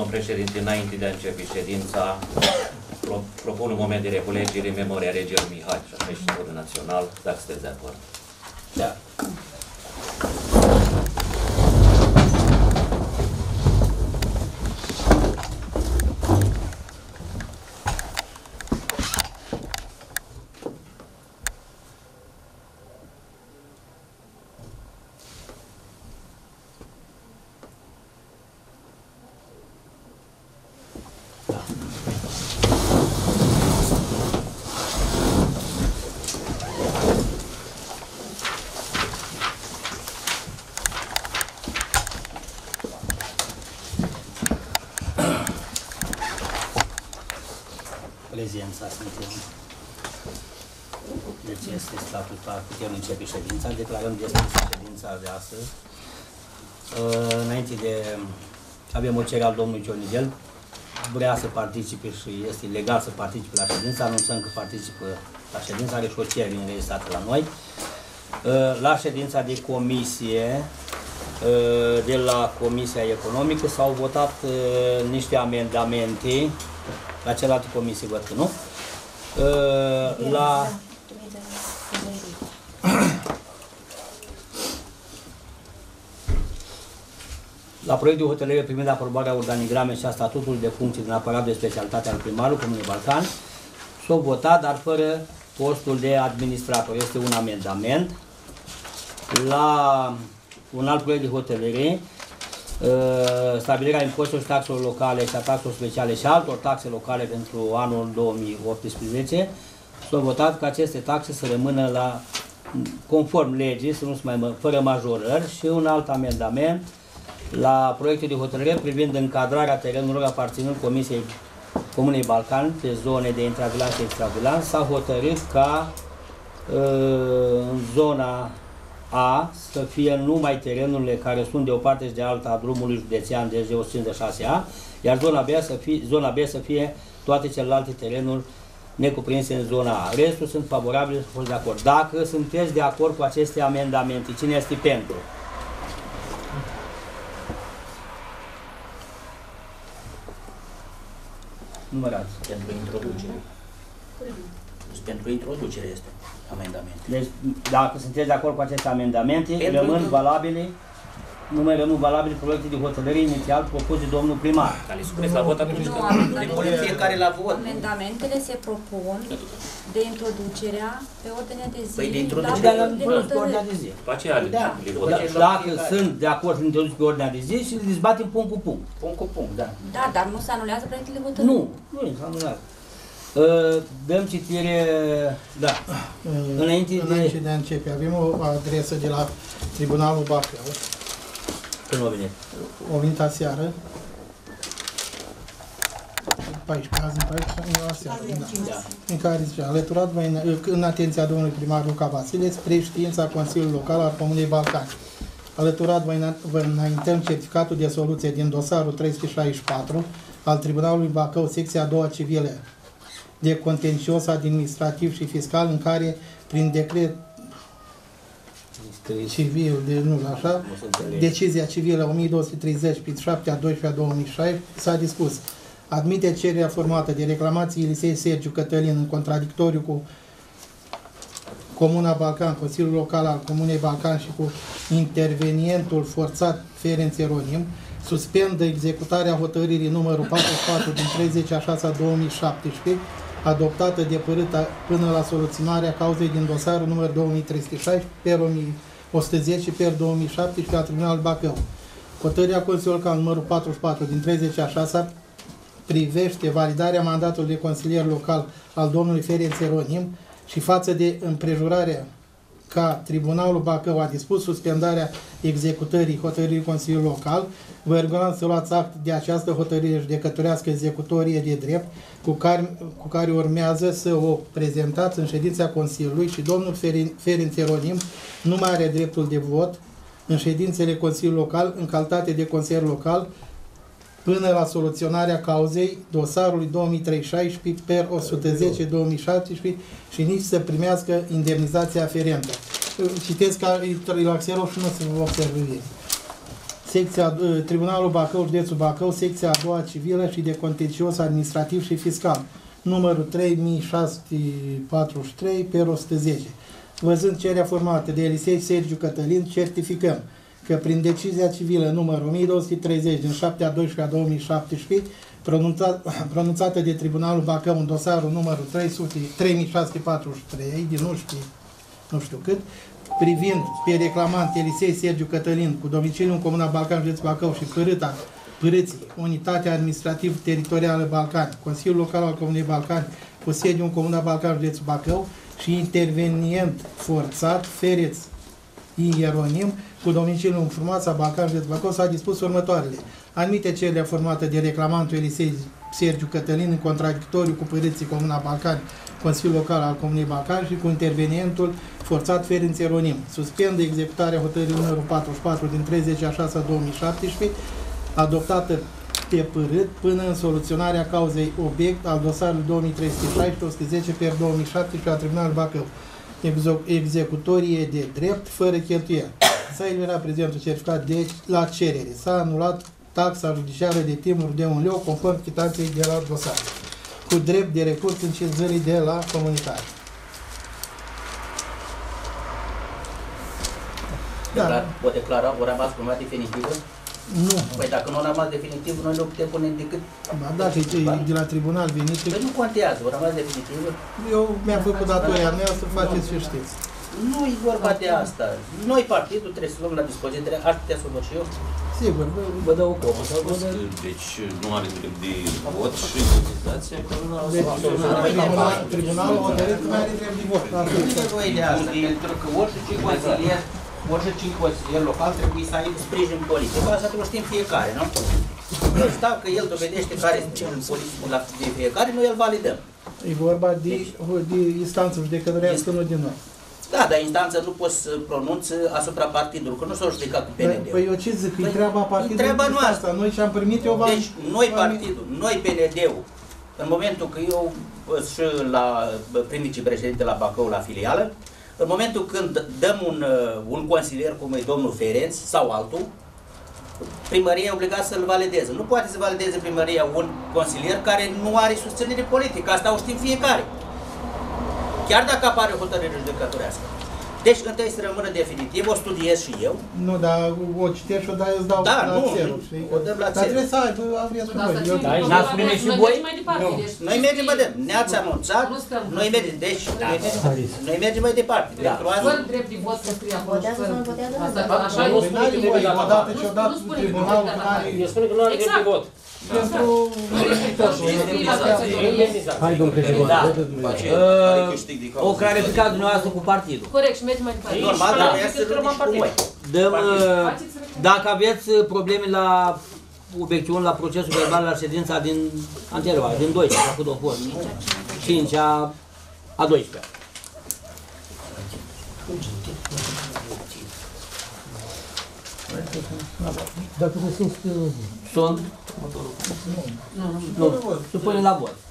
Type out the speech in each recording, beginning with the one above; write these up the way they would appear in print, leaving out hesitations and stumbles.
domn președinte, înainte de a începe ședința, propun un moment de reculegere în memoria regelui Mihai și așa și Sfântul Național, dacă sunteți de acord. Da. Prezența suntem. Deci este statutar, putem începe ședința, declarăm deschisă ședința de astăzi. Înainte de... avem o cerere al domnului Ciornidel, vrea să participe și este legal să participe la ședință, anunțăm că participă la ședință, are și o cerere înregistrată la noi. La ședința de comisie, de la Comisia Economică, s-au votat niște amendamente. La celelalte comisii văd că nu. La proiectul de hotărâre privind aprobarea organigrame și a statutului de funcții din aparatul de specialitate al primarului Comunei Balcan, s-au votat, dar fără postul de administrator. Este un amendament. La un alt proiect de hotărâre, stabilirea impozitelor și taxelor locale și a taxelor speciale și altor taxe locale pentru anul 2018, s-a votat ca aceste taxe să rămână la conform legii, să nu se mai fără majorări, și un alt amendament la proiectul de hotărâre privind încadrarea terenurilor aparținând Comisiei Comunei Balcan pe zone de intravilan și extravilan. S-a hotărât ca în zona A să fie numai terenurile care sunt de o parte și de alta a drumului județean, deci de 156A, iar zona B să fie toate celelalte terenuri necuprinse în zona A. Restul sunt favorabile și fost de acord. Dacă sunteți de acord cu aceste amendamente, cine este pentru? Numărați. Pentru introducere. Pentru introducere este amendament. Deci, dacă sunteți de acord cu aceste amendamente, rămân valabile, nu mai rămân valabile proiecte de hotărâre inițial propus de domnul primar. Care supuneți la vot atunci? Le punem fiecare la vot. Amendamentele se propun de introducerea pe ordinea de zi. Păi de introducerea pe ordinea de zi. După aceea le votăm. Dacă sunt de acord să introduc pe ordinea de zi și le dezbatem punct cu punct. Punct cu punct, da. Da, dar nu se anulează proiectele de hotărâre. Nu se anulează. Dăm citire, da, înainte de a începe, avem o adresă de la Tribunalul Bacău. Când o venit? O venit aseară. 14, azi în aseară, da. În care zice, alăturat în atenția domnului primar Luca Vasile, spre știința Consiliului Local al Comunei Balcan. Alăturat vă înaintăm certificatul de soluție din dosarul 364 al Tribunalului Bacău, secția a doua civilă, de contencios administrativ și fiscal, în care, prin decret civil, decizia civilă 1230 pe 7/12/2016, s-a dispus: admite cererea formată de reclamații Elisei Sergiu Cătălin în contradictoriu cu Comuna Balcan, Consiliul Local al Comunei Balcan și cu intervenientul forțat Ferenț Ieronim, suspendă executarea hotărârii numărul 44 din 30/6/2017, adoptată de până la soluționarea cauzei din dosarul numărul 2316 per 1110 per 2017 al Tribunalului Bacău. Hotărârea Consiliului Local numărul 44 din 30/6 privește validarea mandatului de consilier local al domnului Ferenț Ieronim și față de împrejurarea ca Tribunalul Bacău a dispus suspendarea executării hotărârii Consiliului Local, vă rugăm să luați act de această hotărâre judecătorească executorie de drept cu care urmează să o prezentați în ședința Consiliului și domnul Ferenț Ieronim nu mai are dreptul de vot în ședințele Consiliului Local în calitate de consilier local până la soluționarea cauzei dosarului 2316 per 110/2017 și nici să primească indemnizația aferentă. Citesc ca relaxerul și nu se vă observă. Tribunalul Bacău, județul Bacău, secția a doua civilă și de contencios administrativ și fiscal, numărul 3643 pe 110. Văzând cererea formată de Elisei Sergiu Cătălin, certificăm că prin decizia civilă numărul 1230 din 7/12/2017, pronunțată de Tribunalul Bacău în dosarul numărul 3643 din nu știu cât, privind pe reclamant Elisei Sergiu Cătălin cu domiciliu în Comuna Balcan, județul Bacău și Pârâții, Unitatea Administrativ-Teritorială Balcani, Consiliul Local al Comunei Balcani, cu sediu în Comuna Balcan, județul Bacău și intervenient forțat Fereț Ieronim cu domiciliu în Frumoasa Balcan, județul Bacău, s-a dispus următoarele. Admite cererea formată de reclamantul Elisei Sergiu Cătălin în contradictoriu cu Pârâții, Comuna Balcani, Consiliul Local al Comunei Balcani și cu intervenientul forțat Ferenț Ieronim. Suspendă executarea hotărârii numărul 44 din 30/6/2017, adoptată pe Pârât, până în soluționarea cauzei obiect al dosarului 2316/110/2017 a Tribunalului Bacău. Executorie de drept, fără cheltuieli. S-a eliberat prezentul certificat de la cerere. S-a anulat taxa judiciară de timbruri de 1 leu conform chitanței de la dosar, cu drept de recurs încizării de la comunicare. Da. O declara, o rămas cumva definitivă? Nu. Păi dacă nu a rămas definitiv, noi nu putem pune decât... Ba, dacă e de la tribunal venit... Păi nu contează, o rămas definitivă. Eu mi-am făcut datoria mea să faceți și știți. Nu e vorba de asta. Noi, partidul, trebuie să luăm la dispoziție, aș putea să o văd și eu. Sigur, Vă dau o copă. Deci nu are drept de vot și cotizație? tribunalul hotărât că nu are drept de vot. Nu e nevoie de asta, pentru că orice consilier local trebuie să aibă sprijin politic. Asta trebuie să știm fiecare, nu? Deci dacă el dovedește care este sprijin politic de fiecare, noi îl validăm. E vorba de instanță judecătorească, nu din noi. Da, dar instanța nu poți să pronunți asupra partidului, că nu s-o judecat cu PND-ul. Păi eu ce zic, e treaba partidului. Treaba noastră. Noi ce-am primit, eu v-am... Deci, noi partidul, noi PND-ul, în momentul că eu și prin vicepreședinte la Bacău, la filială, în momentul când dăm un consilier, cum e domnul Ferenț sau altul, primăria e obligat să-l valideze. Nu poate să valideze primăria un consilier care nu are susținere politică. Asta o știm fiecare. Chiar dacă apare o hotărâre judecătorească. Deci, întâi să rămână definitiv, o studiez și eu. Nu, dar o citești și o dai, îți dau la țelul. O dăm la Dar trebuie să aibă, aveți voi. N-ați primit și voi? Noi mergem, mă dăm. Ne-ați anunțat, noi mergem. Deci, noi mergem mai departe. Fără drept de vot să scrie acolo. Votează sau nu votează? Așa Nu are voie, odată ce odată tribunalul care... Eu spun că nu are drept de vot. Pentru... Hai, domnul președinte. O clarificare dumneavoastră cu partidul. Corect, și mergem mai departe. Normal, dar trebuie să râdici cu voi. Dăm, dacă aveți probleme la obiecțiuni la procesul verbal la ședința din anterioară, din 12, a făcut o fost. 5 a 12. Dacă vă sunt... Sunt? Nu, supune la vot.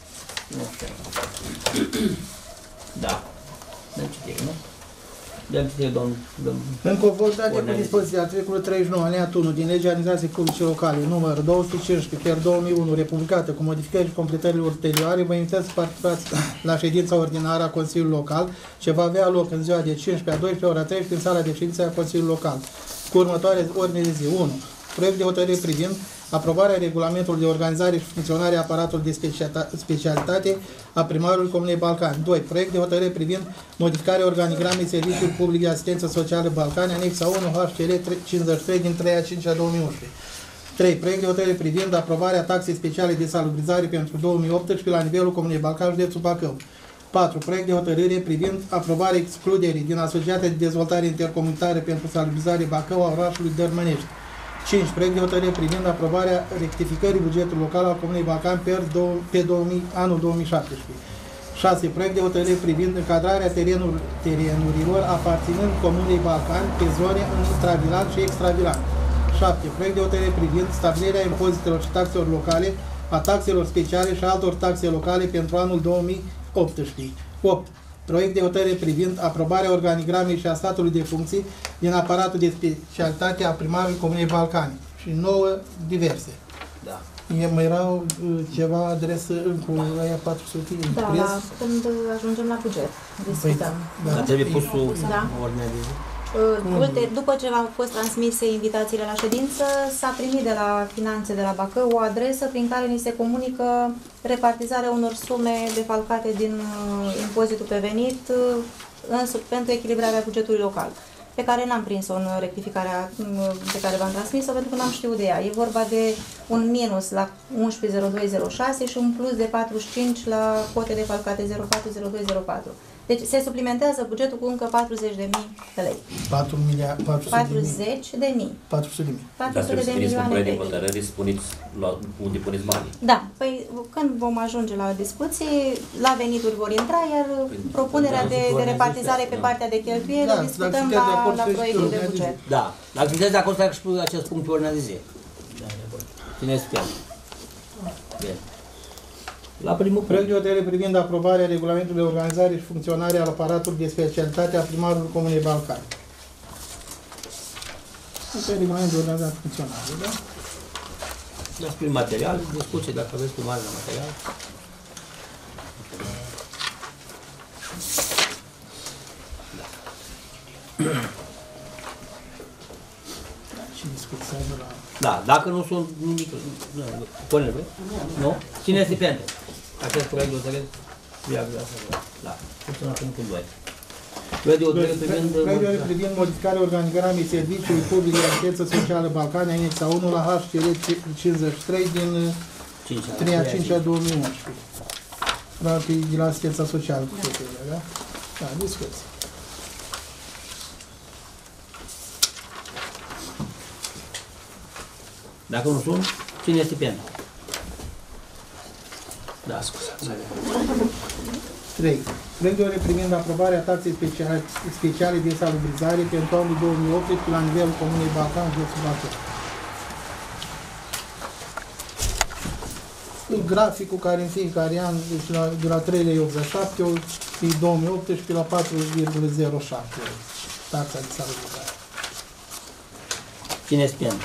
Da. Dăm citire, nu? Dăm citire, domnul. În conformitate cu dispoziția articolului 39, alineatul 1 din legea administrației publice locale, numărul 215 per 2001, republicată cu modificări și completările ulterioare, vă invitați să participați la ședința ordinară a Consiliului Local, ce va avea loc în ziua de 15 a 12, ora 13, în sala de ședință a Consiliului Local, cu următoare ordine de zi. 1. Proiect de hotărâre privind aprobarea regulamentului de organizare și funcționare a aparatului de specialitate a primarului Comunei Balcani. 2. Proiect de hotărâre privind modificarea organigramei Serviciului Public de Asistență Socială Balcani, anexa 1 HCR 53 din 3/5/2011. 3. Proiect de hotărâre privind aprobarea taxei speciale de salubrizare pentru 2018 la nivelul Comunei Balcani, județul Bacău. 4. Proiect de hotărâre privind aprobarea excluderii din Asociația de Dezvoltare Intercomunitară pentru Salubrizare Bacău a orașului Dărmănești. 5. Proiect de hotărâre privind aprobarea rectificării bugetului local al Comunei Balcani pe anul 2017. 6. Proiect de hotărâre privind încadrarea terenurilor aparținând Comunei Balcani pe zone în intravilan și extravilan. 7. Proiect de hotărâre privind stabilirea impozitelor și taxelor locale, a taxelor speciale și altor taxe locale pentru anul 2018. 8. Proiect de hotărâre privind aprobarea organigramei și a statului de funcții din aparatul de specialitate a primarului Comunei Balcani. și 9 diverse. Da. Mai erau ceva adresă cu aia 400 Da, impress? când ajungem la buget, discutăm. Da. Dar trebuie pus Da. ordinea de zi. După ce au fost transmise invitațiile la ședință, s-a primit de la Finanțe de la Bacău o adresă prin care ni se comunică repartizarea unor sume defalcate din impozitul pe venit pentru echilibrarea bugetului local, pe care n-am prins-o în rectificarea pe care v-am transmis-o, pentru că n-am știut de ea. E vorba de un minus la 110206 și un plus de 45 la cote defalcate 040204. Deci se suplimentează bugetul cu încă 40.000 de lei. 400.000. 40.000. 400.000. Dar 400 trebuie să de veniți cu milioane proiect de de lei. hotărâri, spuneți unde puneți banii. Da, păi când vom ajunge la discuții, la venituri vor intra, iar propunerea de repartizare pe partea de cheltuieli o discutăm la proiectul de buget. Da, dacă sunteți de acord, să și acest punct pe ordinea de zi. Țineți pe el. Bine. La primul Proiect de hotărâre privind aprobarea regulamentului de organizare și funcționare al aparatului de specialitate a primarului Comunei Balcani. Asta e regulamentul de organizare și funcționare, da? dați prin material, discuție dacă aveți primarul la material. Și discuția de la... Da, dacă nu sunt nimic, pune-l, vrei? Nu? Cine este pentru? Acest proiect de hotărâre? Da, funcționă punctul 2. Proiect de hotărâre privind... Proiect de hotărâre privind modificarea organigramei Serviciului Public de Asistență Socială Balcani, anexa 1 la HCR 53 din 3/5/2011. Practic de la asistența socială cu totul, da? Da, discuție. Dacă nu sunt, cine este pentru? Da, scuzați. 3. Proiect de hotărâre privind aprobarea taxei speciale de salubrizare pentru anul 2018 la nivelul Comunei Balcan, județul Bacău. Graficul care în fiecare an, deci de la 3,87 lei, 2018 la 4,07 taxa de salubrizare. Cine este pentru?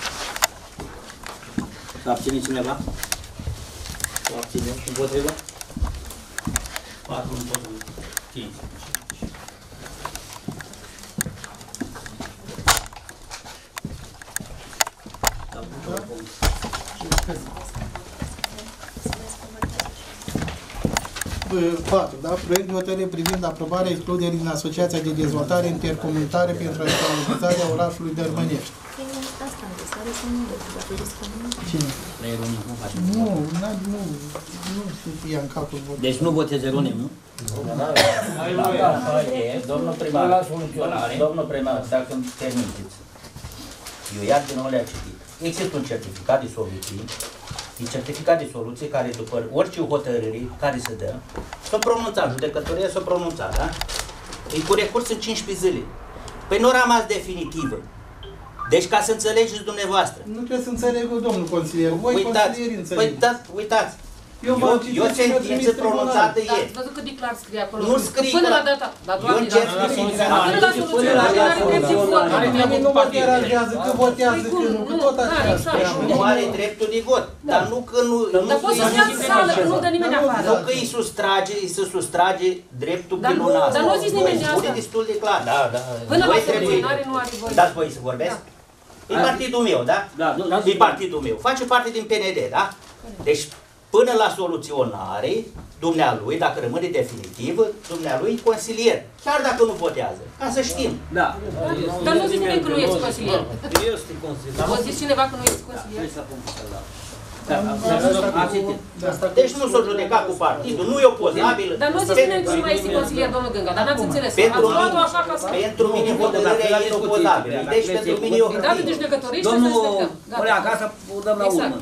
S-a abținut cineva? S-a abținut? Împotrivă? 4 împotrivă. 5. Da? Proiect de hotărâre privind aprobarea excluderii din Asociația de Dezvoltare Intercomunitară pentru Revitalizarea orașului Dărmănești. Cine? La eronim, nu facem. Nu știu în capul vot. Deci nu votezi eronim, nu? Domnul primar, dacă îmi permiteți, eu iar din nou le-a citit. Există un certificat de soluție, un certificat de soluție care după orice hotărâre care se dă, s-o pronunța, judecătoria s-o pronunța, da? E cu recurs în 15 zile. Păi nu a rămas definitivă. Deci ca să înțelegeți dumneavoastră. Nu trebuie să înțeleg eu, domnul consilier. Voi consilierii înțelegeți. Uitați. Eu sentință pronunțată e. Ați văzut cât de clar scrie acolo? Nu scrie. Până la data. Dar doamne, Eu cer până la soluționare are drept de vot. Nu mă deranjează că votează că nu, că tot așa. Nu are dreptul de vot. Dar nu că nu... Dar poți să stea în sală, că nu dă nimeni afară. Nu că îi se sustrage dreptul pe luna asta. Dar nu a zis nimeni de asta. Spune destul de clar. Până la soluționare nu are voie. Dați voi să vorbesc? E partidul meu, da? E partidul meu. Face parte din PND, da? Deci, până la soluționare, dumnealui, dacă rămâne definitivă, dumnealui consilier. Chiar dacă nu votează. Ca să știm. Da. Dar nu zici nimeni că nu ești consilier. Eu sunt consilier. O zis cineva că nu ești consilier? Deci nu s-o judeca cu partidul, nu e opozabil. Dar nu zici nimeni că nu mai este consilier, domnul Gânga, dar n-ați înțeles. Pentru mine hotărârea e opozabilă. Deci pentru mine e o hârtie. Dată de judecătorii și să Domnul respectăm. Olea, ca să o dăm la urmă.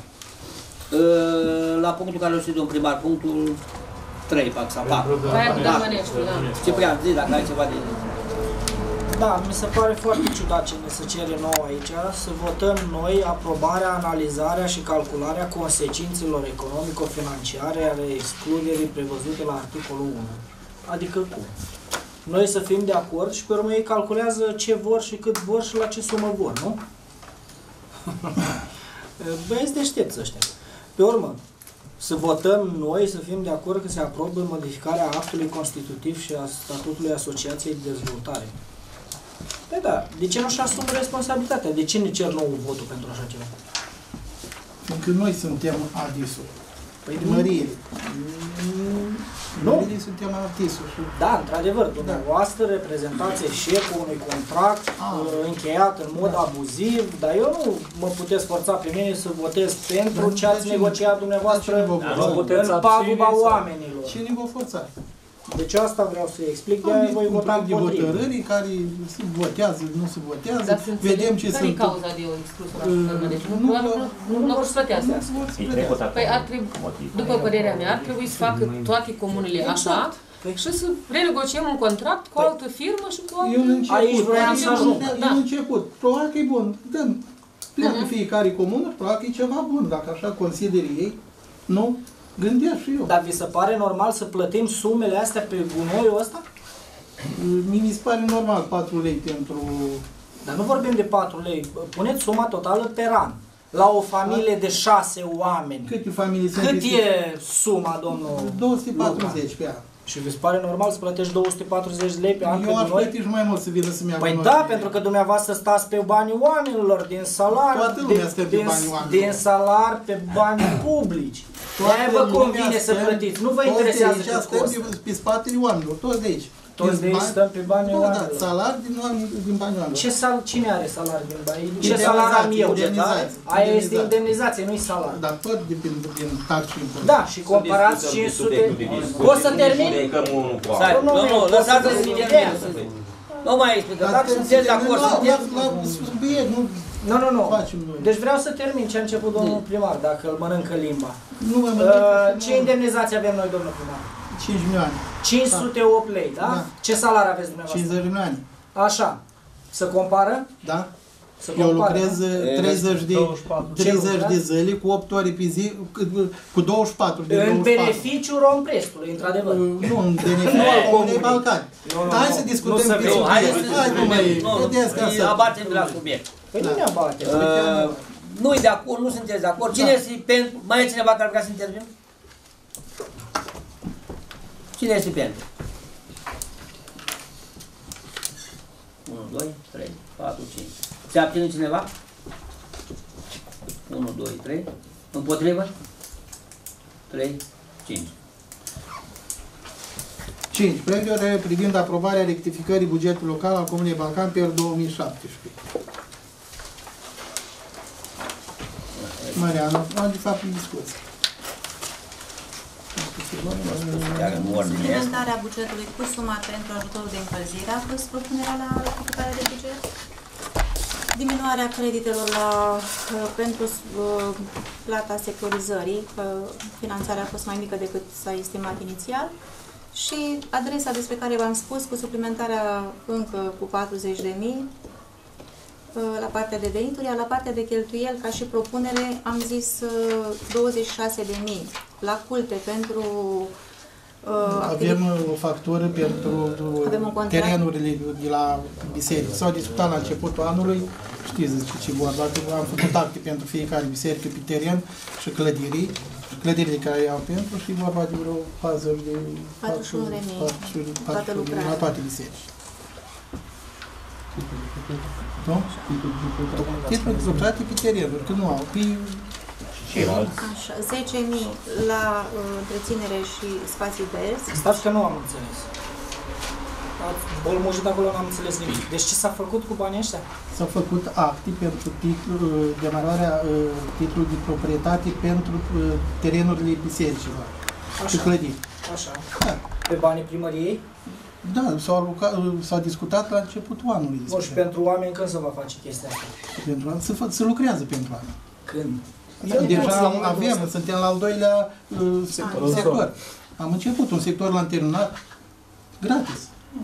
La punctul care l-a știut domnul primar, punctul 3, sau 4. Aia cu Dărmăneștiul, da. Ciprian, zi dacă ai ceva de... Da, mi se pare foarte ciudat ce ne se cere nouă aici, să votăm noi aprobarea, analizarea și calcularea consecințelor economico-financiare ale excluderii prevăzute la articolul 1. Adică cum? Noi să fim de acord și pe urmă ei calculează ce vor și cât vor și la ce sumă vor, nu? Băieți deștepți ăștia. Pe urmă, să votăm noi, să fim de acord că se aprobă modificarea actului constitutiv și a statutului Asociației de Dezvoltare. Păi da, de ce nu-și asumă responsabilitatea? De ce ne cer nou votul pentru așa ceva? Fiindcă noi suntem ADIS-ul. Primăriile. Noi suntem ADIS-ul. Da, într-adevăr, dumneavoastră reprezentați eșecul unui contract încheiat în mod abuziv, dar eu nu mă puteți forța pe mine să votez pentru ce ați negociat dumneavoastră în paguba oamenilor. Cine vă forța? Deci asta vreau să explic, de-aia voi vota împotrivă. Hotărârii care se votează, nu se votează, vedem ce sunt. Care e cauza de o exclusiune? Deci nu vor să plătească. Păi ar trebui, după părerea mea, ar trebui să facă toate comunele așa și să renegociem un contract cu altă firmă și cu altă... Aici vroiam să ajung. Eu început, probabil că e bun, dăm, pleacă fiecare comună, probabil că e ceva bun, dacă așa consideri ei, nu? Gândea și eu. Dar vi se pare normal să plătim sumele astea pe gunoiul ăsta? Mi se pare normal 4 lei pentru... Dar nu vorbim de 4 lei. Puneți suma totală pe an. La o familie de 6 oameni. Câte familii sunt? Cât e suma, domnul 240 pe an. Și vi se pare normal să plătești 240 lei pe an? Eu aș plăti și mai mult să vină să-mi ia Păi da, pentru că dumneavoastră stați pe banii oamenilor, din salari, din salari pe bani publici. De-aia vă convine să plătiți, nu vă interesează cât costă. Pe spatele oamenilor, toți de aici. Toți de aici stăm pe banii oamenilor. Da, salari din banii oamenilor. Cine are salari din banii? Ce salari am eu? Aia este indemnizație, nu-i salari. Dar tot din tax și impozit. Da, și comparați 500... Poți să termin? Domnul, lăsați-mi ideea. Nu mai explică, dacă sunteți de acord, Nu. Deci vreau să termin ce a început domnul primar, dacă îl mănâncă limba. Ce indemnizație avem noi, domnul primar? 5 milioane. 508 lei, da? Ce salari aveți dumneavoastră? 50 de milioane. Așa. Să compară? Da. Eu lucrez 30 de zile, cu 8 ore pe zi, cu 24 de 24. În beneficiul Romprestului, într-adevăr. Nu, în beneficiul Comunei Balcani. Hai să discutăm pe subiect. Hai, nu mai nu abatem de la subiect. Păi nu ne abatem. Nu-i de acord, nu sunteți de acord. Cine este pentru? Mai e cineva care vrea să intervină? Cine este pentru? 1, 2, 3, 4, 5. Se abține cineva? 1, 2, 3. Împotrivă? 3, 5. 5. Proiect de hotărâre privind aprobarea rectificării bugetului local al Comunei Balcan pe 2017. Mariana, de fapt, în discuție. Suplimentarea bugetului cu suma pentru ajutorul de încălzire a fost propunerea la rectificare de buget. Diminuarea creditelor pentru plata sectorizării, că finanțarea a fost mai mică decât s-a estimat inițial. Și adresa despre care v-am spus, cu suplimentarea încă cu 40.000 la partea de venituri, iar la partea de cheltuieli, ca și propunere, am zis 26.000 la culte pentru avem o factură pentru terenurile de la biserică. S-au discutat la începutul anului, știți ce vorba, am făcut acte pentru fiecare biserică pe teren și clădirile care iau pentru și vorba de vreo 41.000 la toate biserici. Nu? Titlul de proprietate pe terenuri, că nu au. Așa, 10.000 la întreținere și spații verzi. Stați că nu am înțeles. Bolmojit acolo n-am înțeles nimic. Deci ce s-a făcut cu banii ăștia? S-au făcut acte pentru demararea titlului de proprietate pentru terenurile bisericilor și clădiri. Așa. Da. Pe banii primăriei? Da, s-a discutat la începutul anului. Bun, și pentru oameni când se va face chestia asta? Se lucrează pentru oameni. Când? Deja avem, suntem la al doilea sector. Am început un sector, l-am terminat gratis.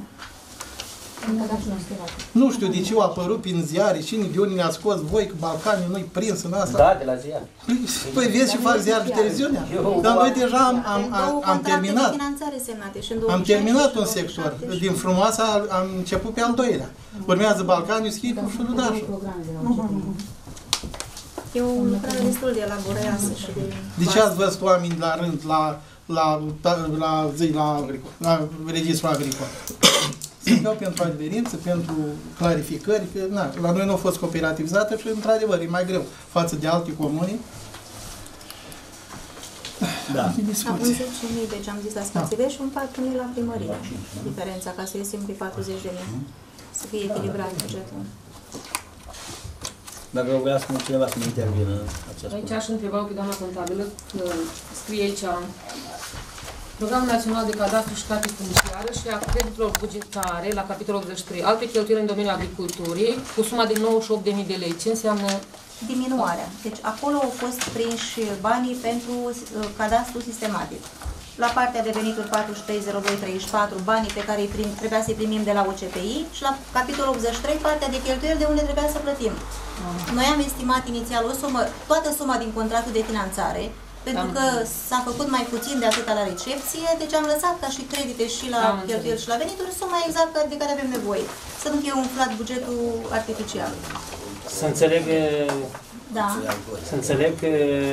Nu știu de ce au apărut prin ziare, cine de unde ne-a scos voi, că Balcanii nu-i prins în asta. Da, de la ziar. Păi vezi ce fac ziar de televiziunea? Dar noi deja am terminat. Am terminat un sector. Din Frumoasa am început pe al doilea. Urmează Balcanii, Schicul și Ludașul. E o lucrare destul de elaborată și de... De ce ați văzut oameni la rând la registrul agricol? Se dau pentru adeverință, pentru clarificări, că la noi nu a fost cooperativizată și într-adevăr e mai greu față de alte comuni. Da. Am 10.000, deci am zis la spațiile și un 4.000 la primărie. Diferența, ca să ieșim pe 40.000. Să fie echilibrat bugetul. Dacă vrea să cineva să mă intervină această. Aici aș întreba pe doamna contabilă, că scrie aici Programul Național de Cadastru și Carte Funciară și a creditelor bugetare la capitolul 83, alte cheltuieli în domeniul agriculturii, cu suma de 98.000 de lei. Ce înseamnă? Diminuarea. Deci acolo au fost prinși banii pentru cadastru sistematic. La partea de venituri 430234, banii pe care trebuia să-i primim de la OCPI și la capitolul 83, partea de cheltuieli de unde trebuia să plătim. Noi am estimat inițial o sumă, toată suma din contractul de finanțare, pentru că s-a făcut mai puțin de atâta la recepție, deci am lăsat ca și credite și la cheltuieli și la venituri suma exact de care avem nevoie. Să nu fie umflat bugetul artificial. Să înțeleg, da. Să înțeleg că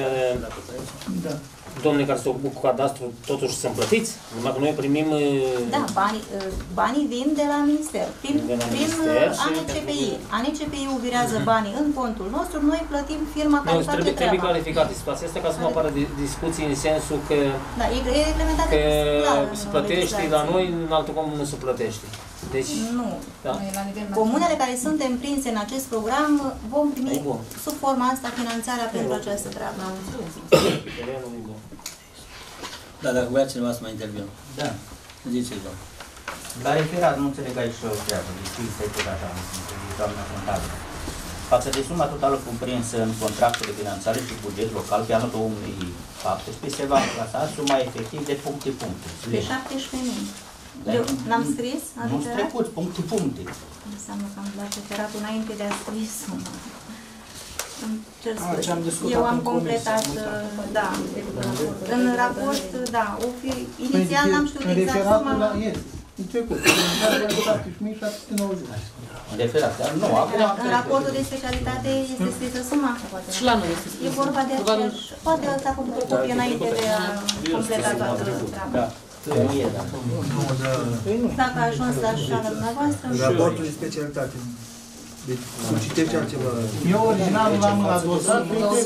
domnii care se ocupă cu cadastru totuși sunt plătiți, numai că noi primim... Da, banii vin de la minister, prin ANCPI. ANCPI-ul virează banii în contul nostru, noi plătim firma care face treaba. Trebuie clarificată situația asta ca să nu apară discuții în sensul că, da, e reglementat că se plătește la noi, în altă comună nu se plătește. Deci, nu. Da. Comunele care sunt împrinse în acest program vom primi sub forma asta finanțarea pentru această treabă. Da, dacă vrea cineva să mai intervină. Da. Ziceți, doamnă. La referat, nu înțeleg aici o treabă, deci e tot așa, doamna contabilă. Față de suma totală cuprinsă în contractul de finanțare și buget local pe anul 2017, se va clasa suma efectiv de puncte. De 17.000. N-am scris? Nu trecut, puncte. Înseamnă că am dat referatul înainte de a scris suma. Eu am completat, da, în raport, da, inițial n-am știut exact suma. În trecut, în referat, dar nu, acum... În raportul de specialitate este scrisă suma? Și la noi este scrisă. E vorba de aceeași, poate s-a făcut o copie înainte de a completa toată treaba. Dacă a ajuns la așa la dumneavoastră... Raportul de specialitate. Deci, să citești altceva. Eu originalul l-am la dosar,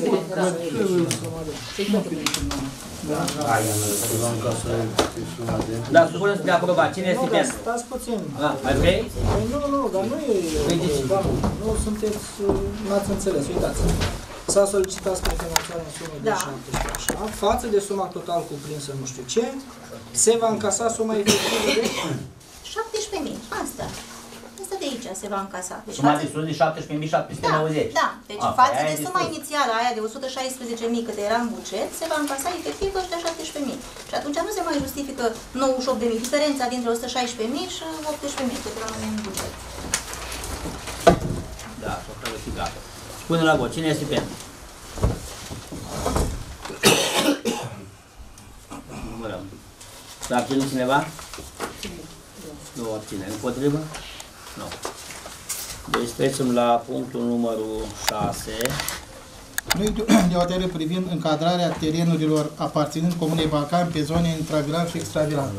Da, supuneți de aprobat. Cine este pentru? Stați puțin. Mai vrei? Nu, dar nu e... Nu sunteți... N-ați înțeles, uitați. S-a solicitat spre finanțare în sumă de 17, așa, față de suma total cuprinsă nu știu ce, se va încasa suma efectivă de... 17.000, asta. Asta de aici se va încasa. Deci suma de sus de 17.790. Da, deci față de suma inițială, aia de 116.000 cât era în buget, se va încasa efectiv ăștia 17.000. Și atunci nu se mai justifică 98.000, diferența dintre 116.000 și 18.000 cât era în buget. Da, s-o clarificat. Spune la vot, cine este pentru? Numărăm. S-a abținut cineva? Nu abține. Împotrivă? Nu. Deci trecem la punctul numărul 6. Proiectul de hotărâre privind încadrarea terenurilor aparținând Comunei Balcan pe zone intravilan și extravilan.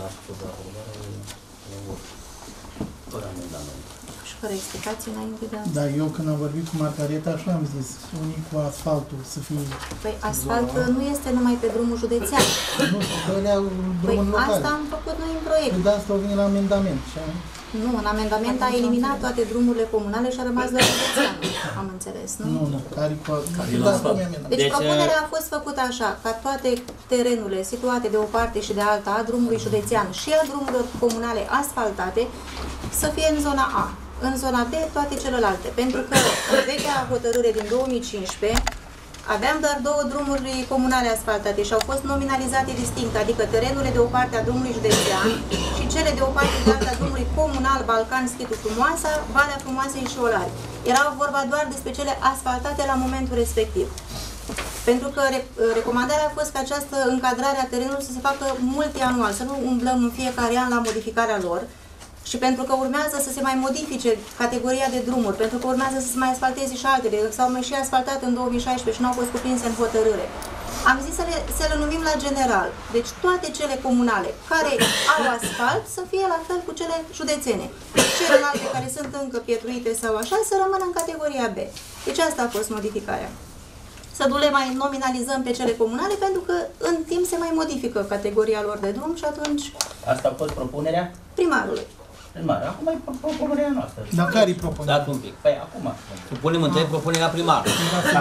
Fără explicații înainte de a... Da, eu când am vorbit cu Margareta, așa am zis, unii cu asfaltul să fie... Păi asfalt nu este numai pe drumul județean. Nu, că alea drumul local. Păi asta am făcut noi în proiect. Păi de asta au venit la amendament. Nu, în amendament a eliminat toate drumurile comunale și a rămas doar județean, am înțeles, nu? Nu, care cu Deci propunerea a fost făcută așa, ca toate terenurile situate de o parte și de alta a drumului județean și a drumurilor comunale asfaltate să fie în zona A. În zona B, toate celelalte, pentru că în vechea hotărâre din 2015 aveam doar două drumuri comunale asfaltate și au fost nominalizate distinct, adică terenurile de o parte a drumului județean și cele de o parte de alta a drumului comunal Balcan, Schitul Frumoasa, Valea Frumoasei și Olari. Era vorba doar despre cele asfaltate la momentul respectiv. Pentru că recomandarea a fost ca această încadrare a terenurilor să se facă multianual, să nu umblăm în fiecare an la modificarea lor, și pentru că urmează să se mai modifice categoria de drumuri, pentru că urmează să se mai asfalteze și altele, s-au mai și asfaltat în 2016 și nu au fost cuprinse în hotărâre. Am zis să le numim la general. Deci toate cele comunale care au asfalt să fie la fel cu cele județene. Celelalte care sunt încă pietruite sau așa să rămână în categoria B. Deci asta a fost modificarea. Să nu le mai nominalizăm pe cele comunale pentru că în timp se mai modifică categoria lor de drum și atunci... Asta a fost propunerea? Primarului. Acum e propunerea noastră. Dar care-i propunerea? Dați un pic. Păi acum. Supunem întâi propunerea primarului.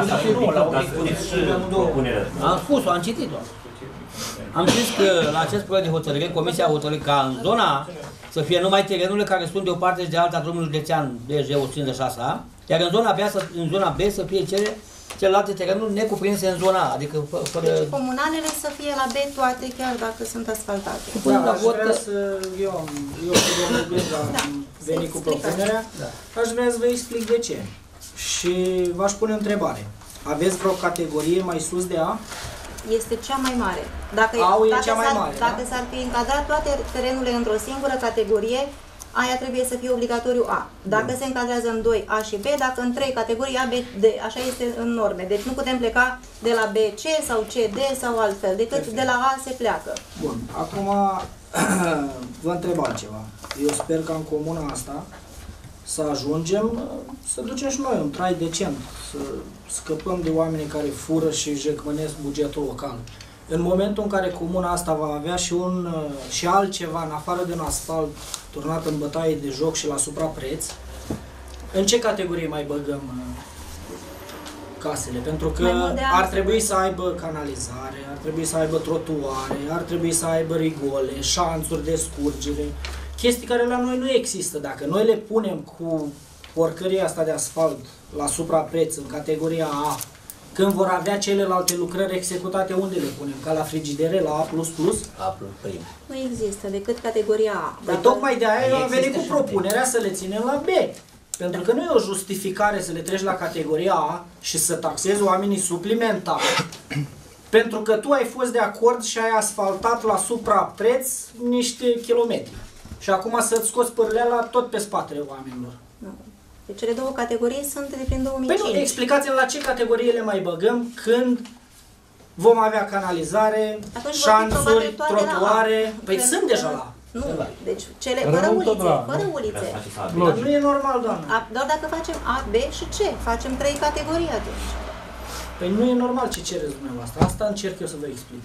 Am spus-o, am citit-o. Am zis că la acest proiect de hotărâre, Comisia a hotărât ca în zona să fie numai terenurile care sunt de o parte și de alta drumului județean DG-156A, iar în zona B să fie celelalte terenuri necuprinse în zona A, adică fără... Deci comunalele să fie la B toate, chiar dacă sunt asfaltate. Da, aș vrea să... Eu și domnul Gândea am venit cu propunerea. Aș vrea să vă explic de ce. Și v-aș pune o întrebare. Aveți vreo categorie mai sus de A? Este cea mai mare. Dacă s-ar fi încadrat toate terenurile într-o singură categorie, aia trebuie să fie obligatoriu A. Dacă se încadrează în 2 A și B, dacă în 3 categorii A, B, D. Așa este în norme. Deci nu putem pleca de la B, C sau C, D sau altfel, decât de la A se pleacă. Bun. Acum vă întreb altceva. Eu sper că în comuna asta să ajungem să ducem și noi un trai decent, să scăpăm de oamenii care fură și jecmănesc bugetul local. În momentul în care comuna asta va avea și altceva în afară de un asfalt turnat în bătaie de joc și la suprapreț, în ce categorie mai băgăm casele? Pentru că ar trebui să aibă canalizare, ar trebui să aibă trotuare, ar trebui să aibă rigole, șanțuri de scurgere, chestii care la noi nu există. Dacă noi le punem cu porcăria asta de asfalt la suprapreț în categoria A, când vor avea celelalte lucrări executate, unde le punem? Ca la frigidere, la A++? A++. Nu există decât categoria A. Păi tocmai de aia eu am venit cu propunerea să le ținem la B. Pentru că nu e o justificare să le treci la categoria A și să taxezi oamenii suplimentar. Pentru că tu ai fost de acord și ai asfaltat la suprapreț niște kilometri. Și acum să-ți scoți pârleala tot pe spatele oamenilor. Nu. Deci cele două categorii sunt de prin 2005. Păi nu, explicați-mi la ce categorie le mai băgăm când vom avea canalizare, șanțuri, trotuare. Păi sunt deja la. Nu, deci cele fără ulițe. Dar nu e normal, doamnă. Doar dacă facem A, B și C. Facem 3 categorii atunci. Păi nu e normal ce cereți dumneavoastră. Asta încerc eu să vă explic.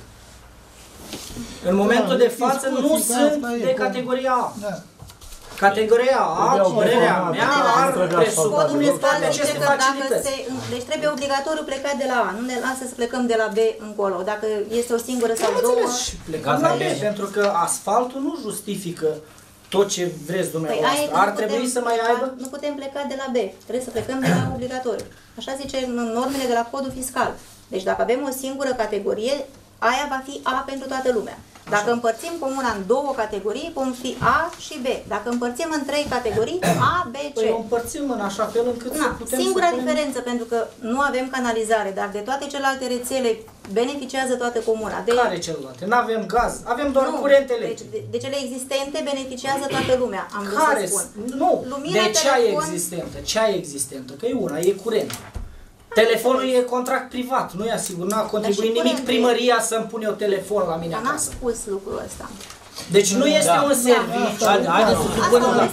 În momentul de față nu sunt de categoria A. Categoria A, părerea mea, ar presupune toate aceste facilități. Deci trebuie obligatoriu plecat de la A, nu ne lasă să plecăm de la B încolo, dacă este o singură sau două. Plecăm la B, pentru că asfaltul nu justifică tot ce vreți dumneavoastră. Ar trebui să mai aibă... Nu putem pleca de la B, trebuie să plecăm de la obligatoriu. Așa zice în normele de la codul fiscal. Deci dacă avem o singură categorie, aia va fi A pentru toată lumea. Dacă împărțim comuna în două categorii, vom fi A și B. Dacă împărțim în 3 categorii, A, B, C. Păi o împărțim în așa fel încât să putem singura diferență, pentru că nu avem canalizare, dar de toate celelalte rețele beneficiază toată comuna. Care celelalte? Nu avem gaz, avem doar curent electric. De cele existente beneficiază toată lumea, am vrut să spun. Nu, Lumina, de cea existentă. Cea existentă, că e una, e curent. Telefonul e contract privat, nu e asigur, n-a contribuit nimic primăria să-mi pune eu telefon la mine acasă. N-a spus lucrul ăsta. Deci nu este un serviciu. Haideți să supunem la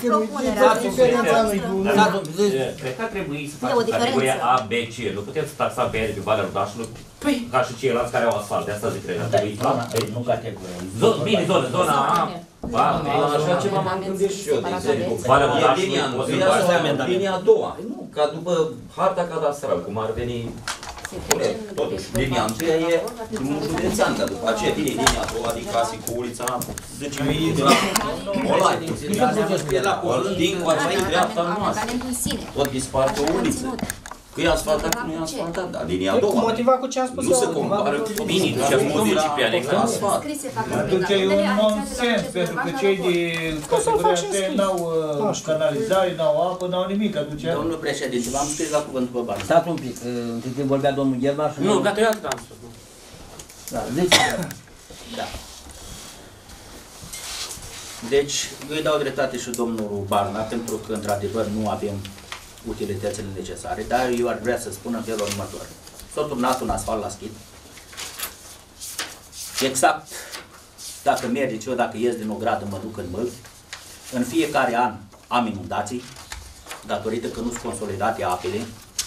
Cred că ar trebui să facem categoria A, B, C. Nu putem să taxa B de Valea Rudașului ca și ceilalți care au asfalt. De asta zic, cred că ar trebui să... Nu categorie. Bine, zona A. Așa ceva m-am gândit și eu, de exemplu. Valea Rudașului, linia a doua. Ca după harta cadastrală, cum ar veni. Totuși, linia întâia e drumul județean, că după aceea vine linia a doua, adică cu ulița 10 minute de la Olai. Din coața în dreapta noastră. Tot disparte o uliță. Că e asfaltat, că nu e asfaltat, dar linia a doua. Motivat cu ce am spus nu se compară cu bine, ce am spus la asfalt. Atunci e un nonsens, pentru că cei din categoria aceea n-au canalizare, n-au apă, n-au nimic atunci. Domnul președinte, v-am scris la cuvântul pe bani. Stați un pic, întâi timp vorbea domnul Gherma și... Nu, gata, eu atât am spus. Da, zici. Da. Deci, eu îi dau dreptate și domnul Barna, pentru că, într-adevăr, nu avem utilitățile necesare, dar eu ar vrea să spun în felul următor. S-a turnat un asfalt la schid. Exact, dacă mergeți eu, dacă ies din o gradă, mă duc în Mălți. În fiecare an am inundații, datorită că nu sunt consolidate apele.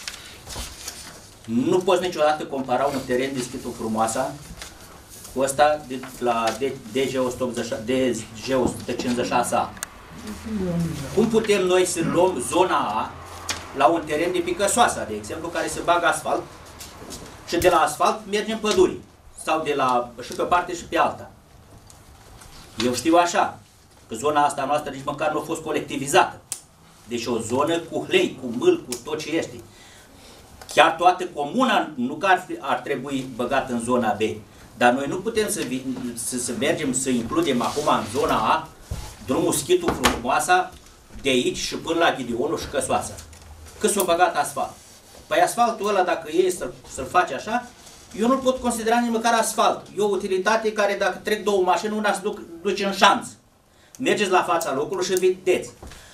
Nu poți niciodată compara un teren de Schitul Frumoasa cu ăsta de la DG156A. Cum putem noi să luăm zona A la un teren de Picăsoasa, de exemplu, care se bagă asfalt și de la asfalt mergem păduri sau de la și pe parte și pe alta. Eu știu așa, că zona asta noastră nici măcar nu a fost colectivizată. Deci o zonă cu hlei, cu mâl, cu tot ce este. Chiar toată comuna nu că ar trebui băgat în zona B. Dar noi nu putem să mergem să includem acum în zona A drumul Schitul Frumoasa de aici și până la Ghidionul și Căsoasa. Că s-a băgat asfalt. Păi asfaltul ăla, dacă e să-l faci așa, eu nu-l pot considera nici măcar asfalt. E o utilitate care dacă trec două mașini, una se duce în șanț. Mergeți la fața locului și vedeți.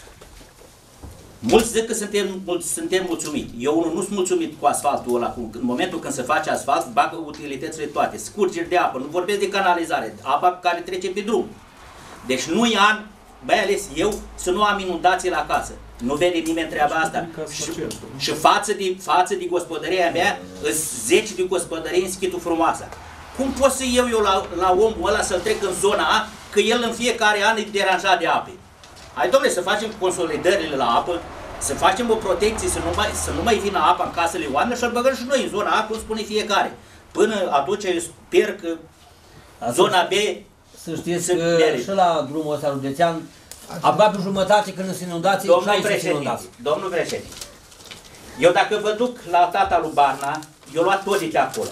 Mulți zic că suntem mulțumiți. Eu nu sunt mulțumit cu asfaltul ăla. În momentul când se face asfalt, bagă utilitățile toate. Scurgeri de apă, nu vorbesc de canalizare. Apa care trece pe drum. Deci nu e an, mai ales eu, să nu am inundații la casă. Nu vede nimeni treaba asta. Și față de gospodăria mea, îs 10 de gospodării în Schitul Frumoasa. Cum pot să iau eu la omul ăla să-l trec în zona A, că el în fiecare an e deranjat de ape? Hai, dom'le, să facem consolidările la apă, să facem o protecție, să nu mai vină apa în casele oamenilor și să-l băgăm și noi în zona A, cum spune fiecare. Până atunci eu sper că zona B să știți că și la drumul ăsta județean, aproape jumătate când sunt inundații, Domnul președinte, eu dacă vă duc la tata lui Barna, eu luat tot de pe acolo.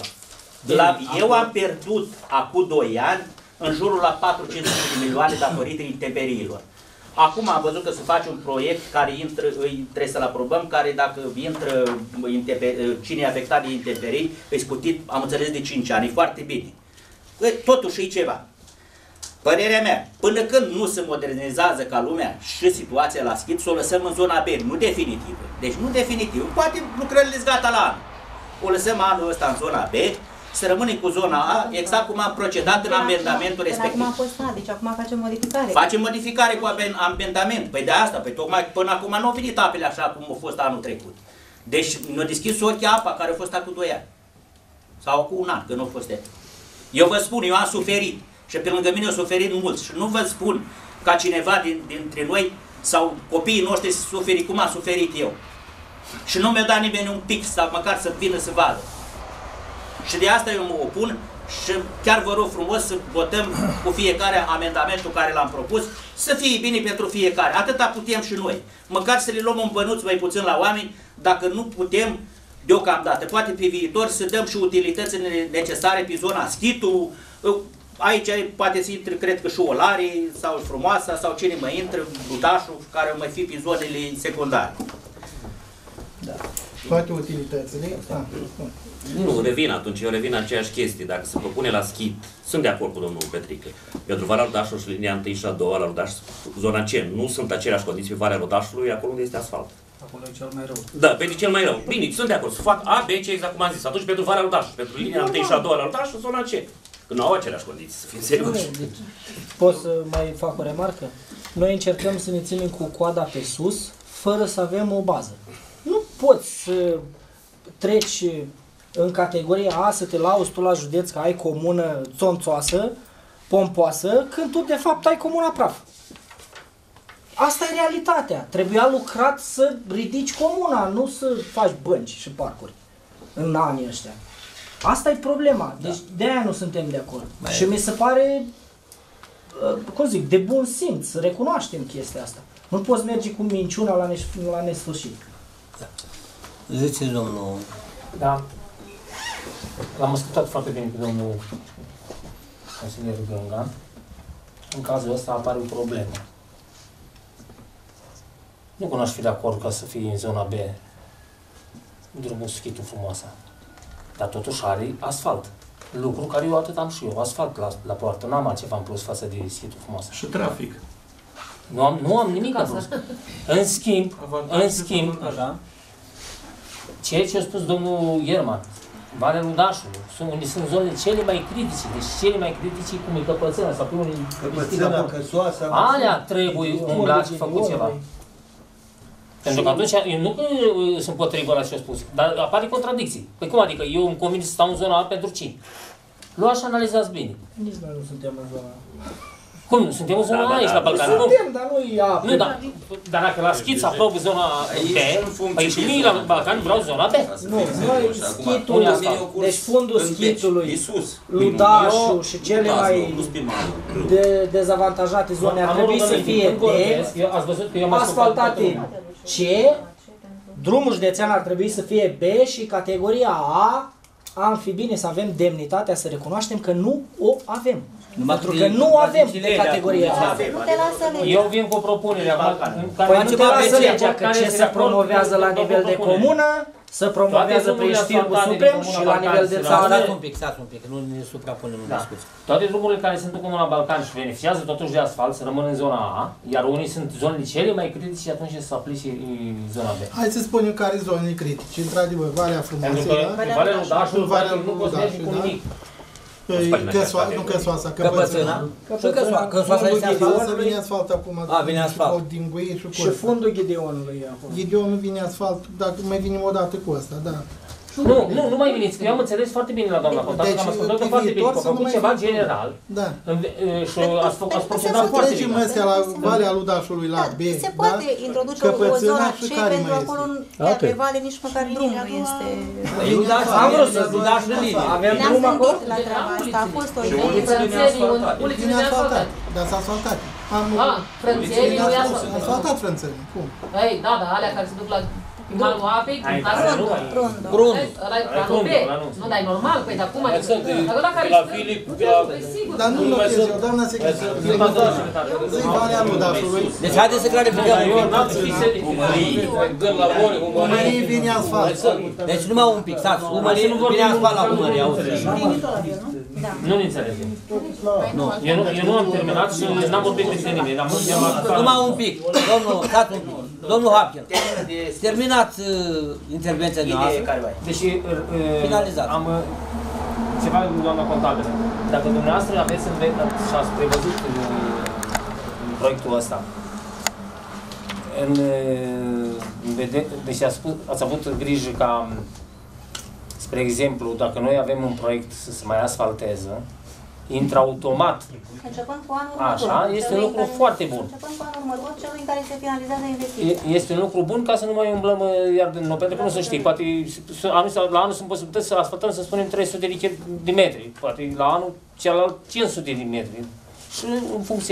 Eu am pierdut acum 2 ani în jurul la 4-5 de milioane datorită intemperiilor. Acum am văzut că se face un proiect care trebuie să-l aprobăm, care dacă intră cine e afectat de intemperii, îi scutit, am înțeles, de 5 ani, e foarte bine. Totuși e ceva. Părerea mea, până când nu se modernizează ca lumea și situația la Schid, să o lăsăm în zona B, nu definitivă. Deci nu definitiv. Poate lucrările sunt gata la an. O lăsăm anul ăsta în zona B, să rămânem cu zona A, exact cum am procedat în amendamentul respectiv. Acum a fost A, deci acum facem modificare. Facem modificare cu amendament. Păi de asta, păi tocmai până acum nu au venit apele așa cum a fost anul trecut. Deci ne-a deschis ochii apa care a fost acum 2 ani. Sau acum 1 an, că nu a fost. Eu vă spun, eu am suferit. Și pe lângă mine au suferit mulți. Și nu vă spun ca cineva dintre noi sau copiii noștri să suferi cum am suferit eu. Și nu mi-a dat nimeni un pic sau măcar să vină să vadă. Și de asta eu mă opun și chiar vă rog frumos să votăm cu fiecare amendamentul care l-am propus, să fie bine pentru fiecare. Atâta putem și noi. Măcar să le luăm un bănuț mai puțin la oameni, dacă nu putem deocamdată. Poate pe viitor să dăm și utilitățile necesare pe zona Schitul. Aici poate să intre, cred că și Olare sau Frumoasa sau cine mai intră, Budașul, care mai fi pe zonele secundare. Da. Toate utilitățile. Nu, revin atunci, eu revin aceeași chestie. Dacă se propune la Schid, sunt de acord cu domnul Petrică. Pentru Valea Rudașului și linia 1 și a 2 la Rudaș, zona C, nu sunt aceleași condiții pe Valea Rudașului, acolo unde este asfalt. Acolo e cel mai rău. Da, pentru cel mai rău. Bine, sunt de acord, să fac A, B, C, exact cum am zis. Atunci pentru Valea Rudașului, pentru linia 1 și a 2 la Rudaș, zona C. Că nu au aceleași condiții, să fim serioși. Pot să mai fac o remarcă? Noi încercăm să ne ținem cu coada pe sus, fără să avem o bază. Nu poți să treci în categoria A, să te lauzi tu la județ că ai comună țonțoasă, pompoasă, când tu de fapt ai comuna praf. Asta e realitatea. Trebuia lucrat să ridici comuna, nu să faci bănci și parcuri în anii ăștia. Asta e problema. Deci de-aia nu suntem de acord. Și mi se pare, cum zic, de bun simț, să recunoaștem chestia asta. Nu poți merge cu minciuna la nesfârșit. Da. Ziceți, domnul... Da. L-am ascultat foarte bine pe domnul consilierul Gângan. În cazul ăsta apare o problemă. Nu că n-aș fi de acord ca să fie în zona B drumul Schitul Frumoasa. Dar totuși are asfalt. Lucru care eu atât am și eu. Asfalt la poartă. N-am altceva în plus față de Schitul Frumoasa. Și trafic. Nu am nimic brusc. În schimb, ceea ce a spus domnul Ierman, Valea Ludașului, unde sunt zonele cele mai critice, deci cele mai critice, cum e Căpățâna sau pe unii... Căpățâna, Căsoasa... Alea trebuie umblat și făcut ceva. Pentru că atunci, eu nu că sunt împotrivă la ce a spus, dar apare contradicții. Păi cum adică, eu îmi convin să stau în zona A pentru cine? Luați și analizați bine. Nici noi nu suntem în zona A. Cum nu? Suntem în zona A aici la Balcan. Suntem, dar nu-i A. Nu, dar dacă la schid s-aprobă zona B, păi și mie la Balcan vreau zona B. Nu, noi schitul, deci fundul schitului, Ludașul și cele mai dezavantajate zone ar trebui să fie D, asfaltate C, drumul județean ar trebui să fie B și categoria A, am fi bine să avem demnitatea să recunoaștem că nu o avem. Pentru că nu avem de categoria A. Eu vin cu propunerea. Păi nu te lasă legea că ce se promovează la nivel de comună, să promovează prin știrgul suprem și la nivel de țară. Stați un pic, nu ne suprapunem în discuție. Toate drumurile care sunt în Comuna Balcan și beneficiază totuși de asfalt să rămână în zona A, iar unii sunt zonele cele mai critice și atunci să aplice zona B. Hai să spunem care zonele critice. Într-adevăr, Valea Frumoasei, Valea Ludașului, nu poți merge cu nimic. Nu Căsoasa, Căpățâna. Căsoasa este asfalt? Să vine asfalt acum. Vine asfalt. Și fundul Ghideonului. Ghideonul vine asfalt, dacă mai venim o dată cu asta, da. Nu mai veniți, că eu am înțeles foarte bine la doamna contabilă, că am ascultat foarte bine, că a făcut ceva general și ați procedat foarte bine. Să trecem astea la Valea Ludașului, la B, se poate introduce o zonă C, pentru acolo pe Vale nici măcar drumul nu este... Am vrut să Ludașul în linie. Ne-am gândit la treaba asta, a fost o idee. Bine asfaltat, dar s-a asfaltat. Frânțenii nu i-a asfaltat frânțenii, cum? Da, alea care se duc la malul apei, Grundul. Ăla-i planul B. Nu, dar e normal, păi dar cum adică? Dar ăla care la Filip, dar nu blochezi eu, doamna secretară. Zi Valea Ludașului. Deci haideți să clarificăm. Umării vine asfalt. Deci numai un pic, stați, umării vine asfalt la umării, auzi. Nu-l înțelegem. Eu nu am terminat și n-am vorbit despre nimeni. Numai un pic, domnul Hapchen. Terminați intervenția noastră. Deși finalizați. Am ceva cu doamna contabilă. Dacă dumneavoastră aveți în vedere și ați prevăzut în proiectul ăsta, deci ați avut grijă ca, spre exemplu, dacă noi avem un proiect să se mai asfalteze, intră automat. Începând cu anul următor. Așa, este un lucru foarte bun. Începând cu anul următor, celui în care se finalizează investiția. Este un lucru bun ca să nu mai umblăm iar din nou, pentru că nu se știe, poate la anul sunt posibilități să asfaltăm, să spunem, 300 de metri, poate la anul celălalt 500 de metri. Și în funcție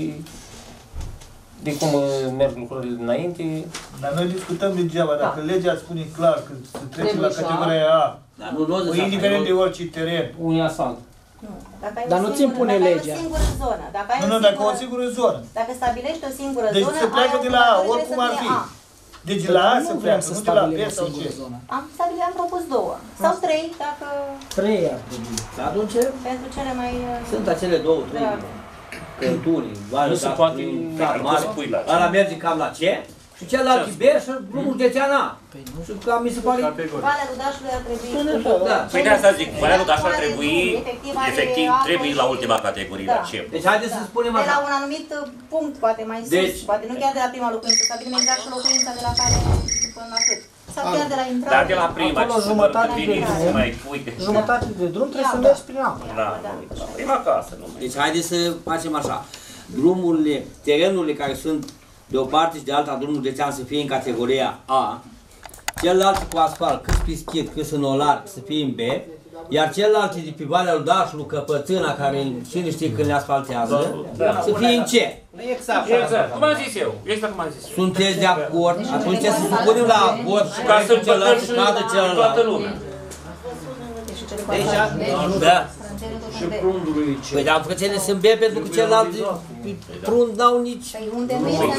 de cum merg lucrurile înainte. Dar noi discutăm degeaba, dacă legea spune clar că se trece la categoria A, indiferent de orice teren. Un asfalt. Dar nu ți-mi pune legea. Dacă ai o singură zonă, dacă o singură zonă. Dacă stabilești o singură zonă, deci se pleacă de la A, oricum ar fi. Deci la A se pleacă, nu de la B sau C. Am propus 2 sau 3, dacă... 3 ar trebui. Atunci pentru cele mai... sunt acele 2, 3 căuturi, nu se poate... Ăla merge cam la C și celălalt e B și drumul județean A. Și cam mi se pare... Valea Ludașului ar trebui... Păi de asta zic, Valea Ludașului ar trebui, efectiv, trebuie la ultima categorie, la C. Deci haideți să spunem așa. De la un anumit punct, poate mai sus, poate nu chiar de la prima locuință, stabilim exact și locuința de la care până la cât. Sau chiar de la intrare. Dar de la prima, ce să mai pui. Jumătate de drum trebuie să mergi prin apă. Da, prima casă. Deci haideți să facem așa. Drumurile, terenurile care sunt de o parte și de alta drumul județean să fie în categoria A, celălalt cu asfalt, cât pe schid, cât în olar, să fie în B, iar celălalt de pe Valea Ludașului, Căpățâna, care cine știe când le asfaltează, să fie în C. Exact. Cum am zis eu. Exact cum am zis eu. Sunteți de acord? Atunci să supunem la vot și ca să-l celălalt și cadă celălalt. Toată lumea. Da. Și prundului ce? Păi dar frățele sunt bine pentru că celălalt prund n-au nici... Păi unde nu este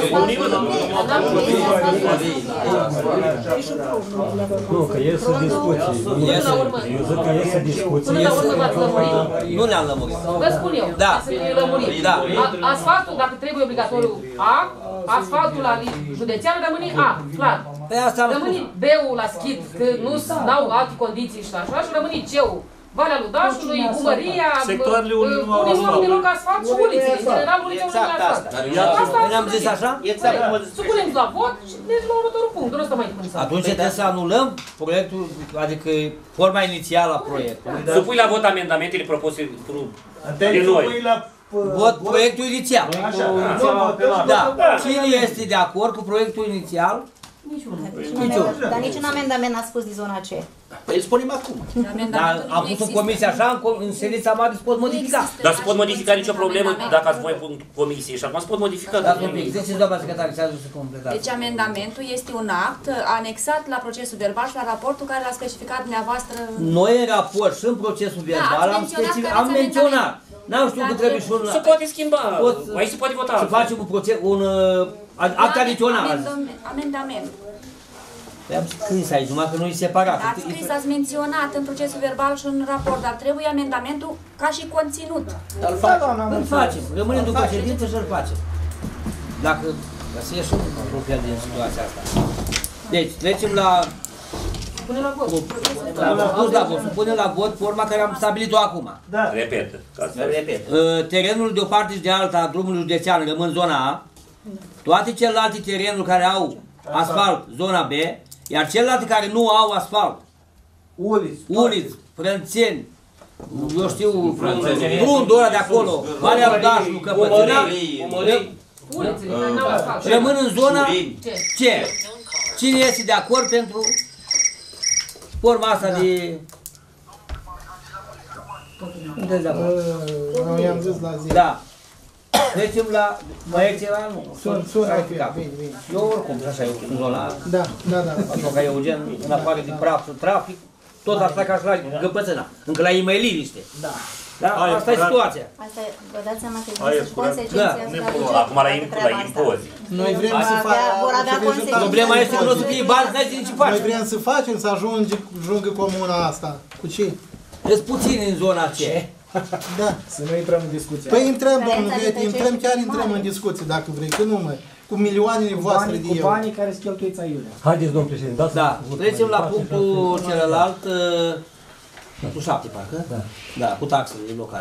Nu, că ies în discuții. Eu zic că ies în discuții. Până la urmă v-ați lămurit? Nu ne-am lămurit. Vă spun eu, Da. ca să ne lămurim. Da. Asfaltul, dacă trebuie obligatoriu A, asfaltul la județean rămâne A, clar. Păi asta am Rămâne B-ul la schid, că nu au alte condiții și așa, și rămâne C-ul. Valea Ludașului, Gumăria, Sectoarele unde nu au unde nu au asfalt. deloc asfalt și ulițele. În general, ulițele unde nu au asfalt. N-am zis așa? Exact cum a zis. Supunem la vot și deci la următorul punct. Nu stăm mai cum să. Atunci trebuie să anulăm proiectul, adică forma inițială a proiectului. Supui la vot amendamentele propuse de noi. Vot proiectul inițial. Așa, Da. Cine este de acord cu proiectul inițial? Niciunul. Dar niciun amendament n-a spus din zona C. Păi îl spunem acum. Dar am pus în comisie așa, în sedința mare se pot modifica. Dar se pot modifica nicio problemă dacă ați voi în comisie și acum se pot modifica. Da, un pic. Ziceți, doamna secretar, să ajung să completați. Deci amendamentul este un act anexat la procesul verbal și la raportul care l-a specificat dumneavoastră. Noi în raport și în procesul verbal am menționat. N-am știut că trebuie și un... Se poate schimba, aici se poate vota. Să facem un act adițional. Amendament. Am scris aici, numai că nu e separat. Ați scris, ați menționat în procesul verbal și în raport, dar trebuie amendamentul ca și conținut. Îl facem, rămânem după ședință și îl facem. Dacă să ieșim apropiat din situația asta. Deci, trecem la... Pune la vot. Pune la vot forma care am stabilit-o acum. Da. Repetă. Terenul de o parte și de alta a drumului județean rămân zona A. Toate celelalte terenuri care au asfalt, zona B. Iar celelalte care nu au asfalt, Uliți, Frânțeni, eu știu, Brundul ăla de acolo, Valea Ludașului, Căpățâna, rămân în zona C. Cine este de acord pentru forma asta de... I-am zis la zi. Da. Trecem la... Mai e ceva? Nu. Sunt, bine. Eu oricum, așa eu sunt zona... Da. Așa ca Eugen, în afară de praf și trafic, tot asta ca și la Căpățâna. Încă la ei mai liniște. Da. Da? Asta e situația. Asta e, vă dați seama că există și consecințe asupra bugetului. Acum la impozit. Noi vrem să vor avea consecințe. Problema este că nu o să fie bani, n-ai ce faci. Noi vrem să facem, să ajungă comuna asta. Cu ce? Ești puțin în zona C. Da. Să nu intrăm în discuție. Păi intrăm, domnul Veti, intrăm în discuție, dacă vrei, că nu mai. Cu milioanele voastre de euro. Cu banii care se cheltuiți aiurea. Haideți, domnul președinte, dați. Da, trecem la punctul celălalt, punctul 7, parcă? Da, cu taxele locale.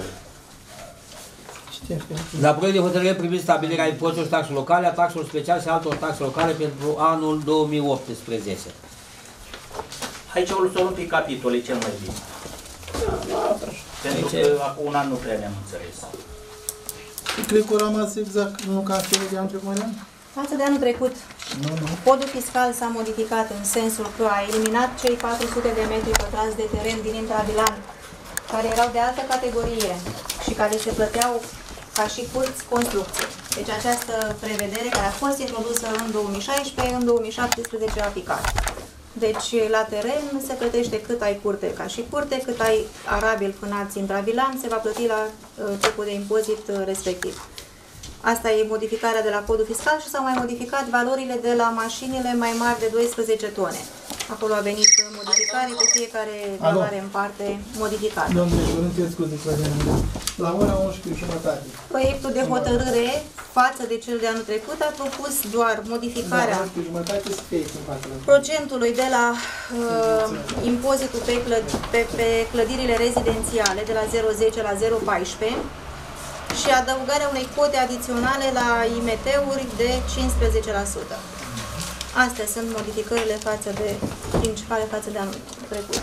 La proiect de hotărâre privind stabilirea impozitelor și taxelor locale, a taxelor speciale și altor taxe locale pentru anul 2018. Aici o luăm pe capitole cel mai bine. Pentru că acum un an nu prea ne-am înțeles. Cred că au rămas exact, nu ca cele de anul trecut. Față de anul trecut, codul fiscal s-a modificat în sensul că a eliminat cei 400 de metri pătrați de teren din intravilan, care erau de altă categorie și care se plăteau ca și curți construcție. Deci această prevedere care a fost introdusă în 2016, în 2017 a aplicat. Deci la teren se plătește cât ai curte ca și curte, cât ai arabil fânați intravilan, se va plăti la tipul de impozit respectiv. Asta e modificarea de la codul fiscal și s-au mai modificat valorile de la mașinile mai mari de 12 tone. Acolo a venit modificare cu fiecare valoare în parte modificată. Domnule, nu te scuze, la ora 11:30. Proiectul de hotărâre față de cel de anul trecut a propus doar modificarea procentului de la impozitul pe clădirile rezidențiale de la 0,10 la 0,14 și adăugarea unei cote adiționale la IMT-uri de 15%. Astea sunt modificările principale față de anul trecut.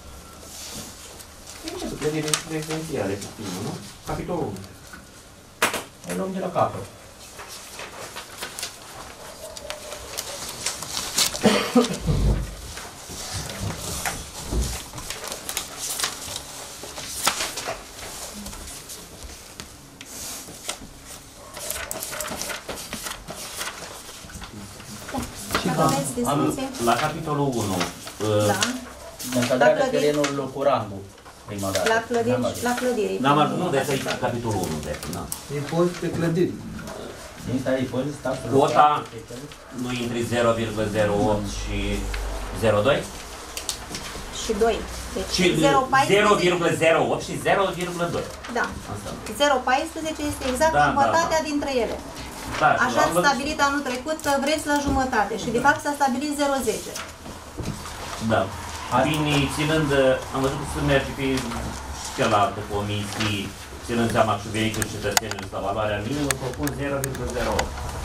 Clădiri rezidențiale, nu? Capitolul 1. Îl luăm de la capăt. La capitolul 1. Încadrarea terenurilor cu rangul. prima dată. La clădiri. N-am ajuns, nu, de să uitat capitolul 1 de final. Impozit pe clădiri. Cota nu intri 0,08 și 0,2? Și 2. Deci Și 0,08 și 0,2. Da. 0,14 este exact jumătatea dintre ele. Da, așa ați stabilit anul trecut că vreți la jumătate și de fapt s-a stabilit 0,10. Da. Bine, ținând, am văzut că se merge pe celelalte comisii, ținând seama și venitul cetățenilor la valoarea minimă, propun 0,08.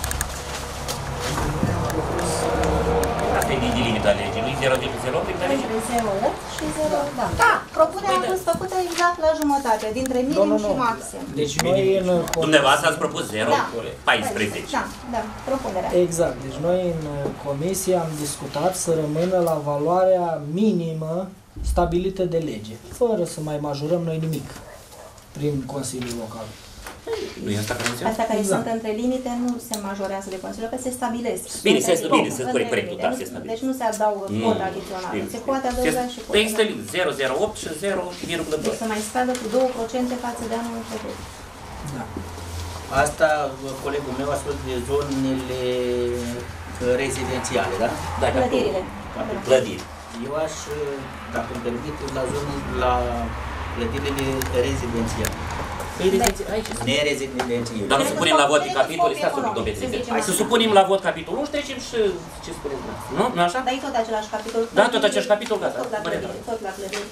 Asta e din limita legii, nu-i 0,08 limita legii? Între 0,8 și 0,8. Da, propunerea a fost făcută exact la jumătate, dintre minim și maxim. Deci noi în dumneavoastră ați propus 0,14. Da, propunerea. Exact, deci noi în comisie am discutat să rămână la valoarea minimă stabilită de lege, fără să mai majorăm noi nimic prin Consiliul Local. Nu e asta care înseamnă? Astea care sunt între limite nu se majorează de Consiliul, că se stabilesc. Bine, sunt corect, da, se stabilesc. Deci nu se adaugă cota adițională, se poate adăuga și cota. Există 0,08 și 0,2. Deci să mai scadă cu 2% față de anul trecut. Da. Asta, colegul meu a spus de zonele rezidențiale, da? Da, clădirile. Clădiri. Eu aș, dacă îmi permit, la clădirile rezidențiale. Nerezidențiale. Dar nu supunem la vot pe capitol, stați un pic, domnule președinte. Hai să supunem la vot capitolul 1 și trecem și ce spuneți dumneavoastră. Nu? Nu așa? Dar e tot același capitol. Da, tot același capitol, gata. Tot la clădiri.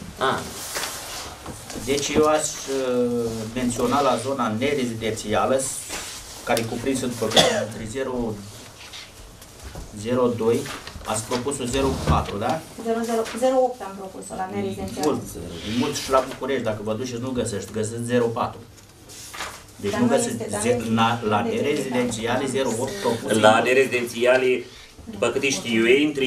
Deci eu aș menționa la zona nerezidențială, care e cuprinsă după între 0,02, ați propus 0,4, da? 0,8 am propus la nerezidențială. Mult și la București, dacă vă duceți, nu găsești 0,4. Deci dar nu găsiți, la nerezidențiale 0,8 propus. La nerezidențiale, după câte știu eu, între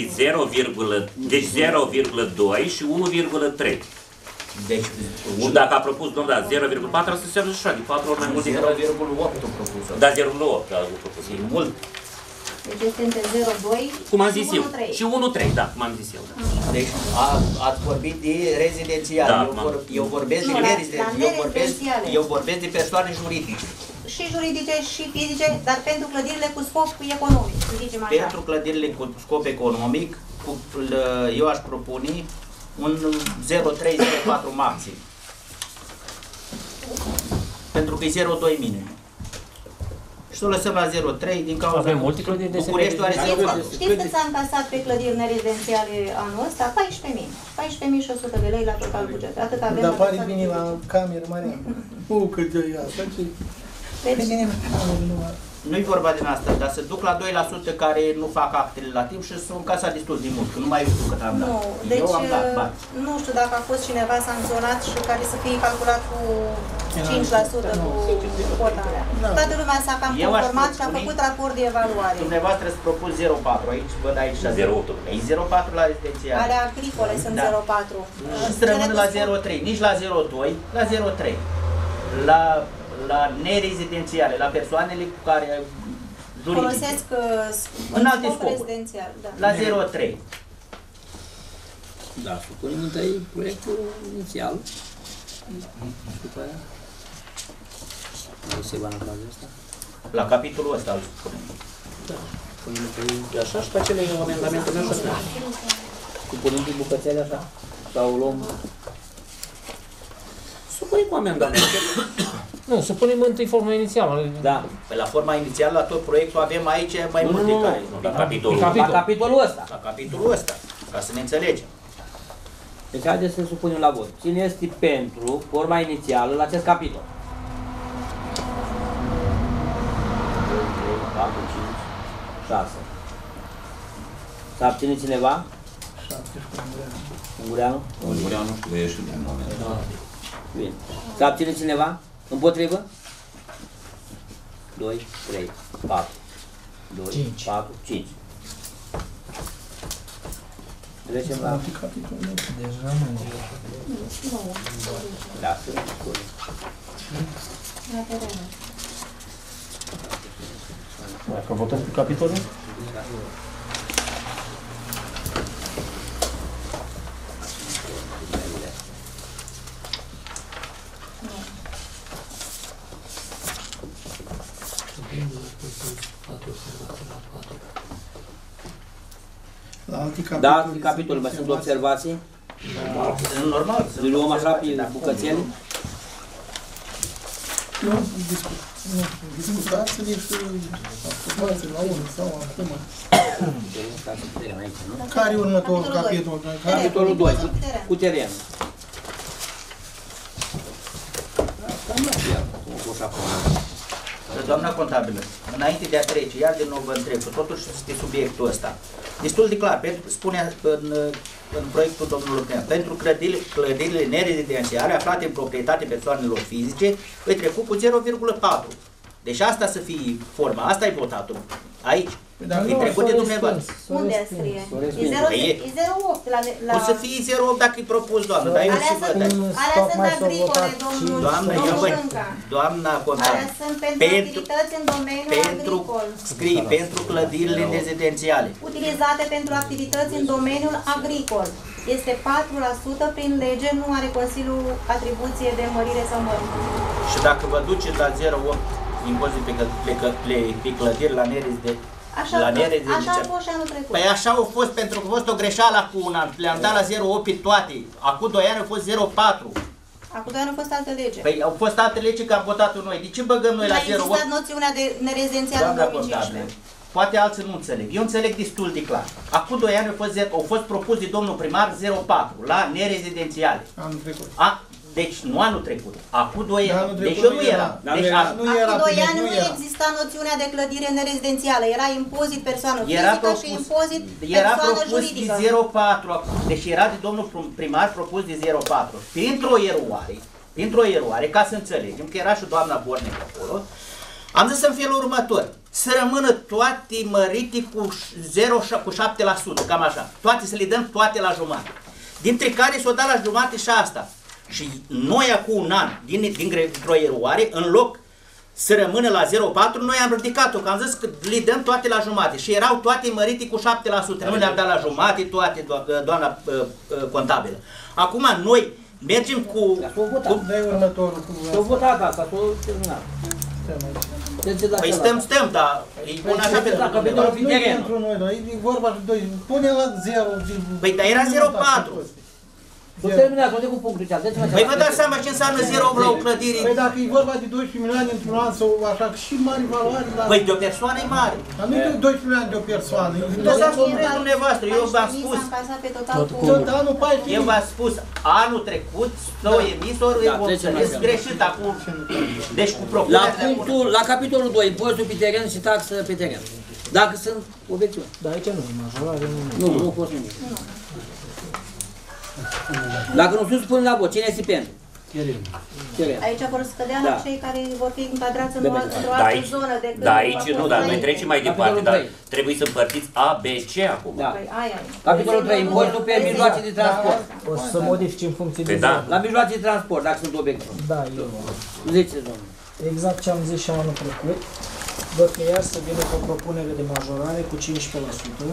0,2 și 1,3. Deci, și dacă a propus domnul, da, 0,4, asta se așa, de 4 ori mai mult decât 0,8 propus. Da, 0,8 a propus. E mult. Deci este între 0,2 cum am zis eu. 1,3. Și 1,3, da, cum am zis eu. Da. Deci ați vorbit de rezidențiale. Da, eu vorbesc de nerezidențiale. Eu vorbesc de persoane juridice. Și juridice și fizice, dar pentru clădirile cu scop economic, să zicem așa. Pentru clădirile cu scop economic, eu aș propune un 0,3-0,4 maxim. Pentru că e 0,2 minim. Și să o lăsăm la 0,3 din cauza avem multe clădiri de București are 0,4. Știți cât s-a încasat pe clădiri nerezidențiale anul ăsta? 14.000. 14.100 de lei la total buget. Atât avem. Dar pare bine la cameră, Maria. Cât de asta, ce? Nu-i vorba din asta, dar se duc la 2% care nu fac actele la timp și sunt încasat destul de mult, că nu mai știu cât am dat. Nu, deci eu am dat bani. Nu știu dacă a fost cineva sancționat și care să fie calculat cu 5% cu cota alea. Toată lumea s-a cam conformat și a făcut raport de evaluare. Dumneavoastră îți propus 0,4, aici văd aici 0,8. E 0,4 la rezidențiale. Alea agricole sunt 0,4. Și să rămână la 0,3, nici la 0,2, la 0,3. La nerezidențiale, la persoanele cu care juridice. Folosesc în alte scopuri. Rezidențial, da. La 0,3. Da, supunem întâi proiectul inițial. După aia. Nu se va nota asta? La capitolul ăsta îl spunem. Da. Punem întâi așa și pe acele amendamente meu așa. Supunem din bucățele așa. Sau luăm... Supunem cu amendamente. Nu, să punem întâi forma inițială. Da. La forma inițială, la tot proiectul avem aici mai multe care. La capitolul. La capitolul ăsta. La capitolul ăsta, ca să ne înțelegem. Deci haideți să supunem la vot. Cine este pentru forma inițială la acest capitol? 2, 3, 4, 5, 6. S-a abținut cineva? 7 și Ungureanu? Ungureanu nu știu că ieși în moment. Bine. S-a abținut cineva? Împotrivă? 2, 3, 4. 2, 5. 4, 5. Trecem la... Deja mă Da, sunt scurt. Dacă votăm pe capitolul? La alte capitole. Da, alte capitole, mai sunt observații? Normal. Le luăm așa pe bucățele? Nu, discutați-le și aprobați la unul sau acum. Care e următorul capitol? Capitolul 2, cu terenul. Doamna contabilă, înainte de a trece, iar din nou vă întreb, că totuși este subiectul ăsta. Destul de clar, spune în proiectul domnului primar, pentru clădirile nerezidențiale aflate în proprietate persoanelor fizice, îi trecut cu 0,4. Deci asta să fie forma, asta e votatul aici. E trecut de dumneavoastră. Unde scrie? E 0,8 la... O să fie 0,8 dacă e propus, doamnă, dar eu și văd. Alea sunt agricole, domnul. Doamna contabilă. Alea sunt pentru activități în domeniul agricol. Scrie, pentru clădirile rezidențiale. Utilizate pentru activități în domeniul agricol. Este 4% prin lege, nu are Consiliul atribuție de mărire sau mărire. Și dacă vă duceți la 0,8 impozit pe clădiri la nerezidențiale, Așa a fost și anul trecut. Păi așa a fost pentru că a fost o greșeală cu un an. Le-am dat la 0,8 pe toate. Acum 2 ani a fost 0,4. Acum 2 ani a fost altă lege. Păi au fost alte legi că am votat noi. De ce băgăm noi la 0,8? Nu a existat noțiunea de nerezidențial în 2015. Poate alții nu înțeleg. Eu înțeleg destul de clar. Acum 2 ani au fost propus de domnul primar 0,4 la nerezidențiale. Anul trecut. Deci nu anul trecut. Acum 2 ani. Deci eu nu eram. Acum 2 ani nu exista noțiunea de clădire nerezidențială. Era impozit persoană fizică și impozit persoană juridică. Era propus de 0,4. Deci era de domnul primar propus de 0,4. Printr-o eroare, ca să înțelegem, că era și doamna Bornec acolo, am zis în felul următor. Să rămână toate mărite cu 7%, cam așa. Toate, să le dăm toate la jumătate. Dintre care s-o dat la jumătate și asta. Și noi acum un an, dintr-o eroare, în loc să rămână la 0,4, noi am ridicat-o, că am zis că le dăm toate la jumate. Și erau toate mărite cu 7%, nu le-am dat la jumate toate, doamna contabilă. Acum noi mergem cu... S-o votat asta, s-o terminat. Păi stăm, dar e bun așa pentru dumneavoastră. Nu e pentru noi, dar e vorba de 2, pune la 0. Păi dar era 0,4. S-o terminat, o de cu punctul cealaltă. Păi vă dați seama ce înseamnă 0,8 la o clădire? Păi dacă e vorba de 12 milioane într-un an sau așa, și mari valoare la... Păi de o persoană e mare. Dar nu e 12 milioane de o persoană. Lăsați comprens dumneavoastră, eu v-am spus... Eu v-am spus, anul trecut s-au emis ori e greșit acum. Deci cu propunerea... La capitolul 2, impozitul pe teren și taxă pe teren. Dacă sunt obiecțiuni. Dar aici nu e majorare, nu fost nimic. Dacă nu sunt, spune la vot. Cine este pentru? Aici vor scădea la cei care vor fi încadrați într-o altă zonă decât... Da, aici nu, dar noi trecem mai departe, dar trebuie să împărțiți A, B, C acum. Capitolul 3, impozitul pe mijloace de transport. O să modifici în funcție de zonă. La mijloace de transport, dacă sunt obiecțiuni. Da, eu. Ziceți, domnule. Exact ce am zis și anul trecut. Văd că iar să vină cu o propunere de majorare cu 15%.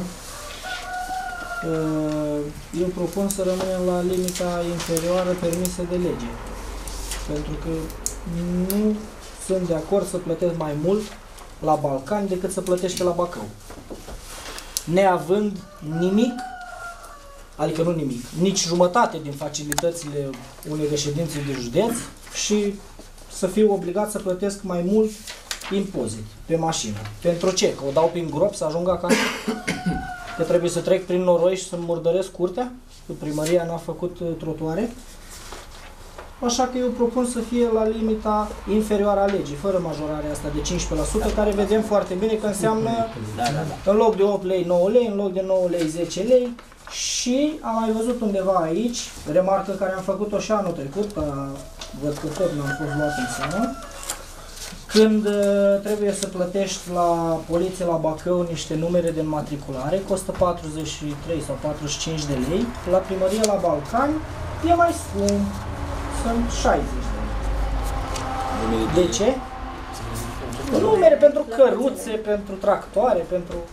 Eu propun să rămânem la limita inferioară permisă de lege. Pentru că nu sunt de acord să plătesc mai mult la Balcani decât să plătește la Bacău. Neavând nimic, adică nu nimic, nici jumătate din facilitățile unei reședințe de județ și să fiu obligat să plătesc mai mult impozit pe mașină. Pentru ce? Că o dau prin grop să ajung acasă? Că trebuie să trec prin noroi și să murdăresc curtea? Că primăria n-a făcut trotuare? Așa că eu propun să fie la limita inferioară a legii, fără majorarea asta de 15%, care vedem foarte bine că înseamnă în loc de 8 lei, 9 lei, în loc de 9 lei, 10 lei. Și am mai văzut undeva aici, remarcă care am făcut-o și anul trecut, că văd că tot n-am fost luat în seamă, când trebuie să plătești la poliție la Bacău niște numere de înmatriculare, costă 43 sau 45 de lei, la primărie la Balcani e mai scump, sunt 60 de lei. De ce? Numere pentru căruțe, pentru tractoare, pentru...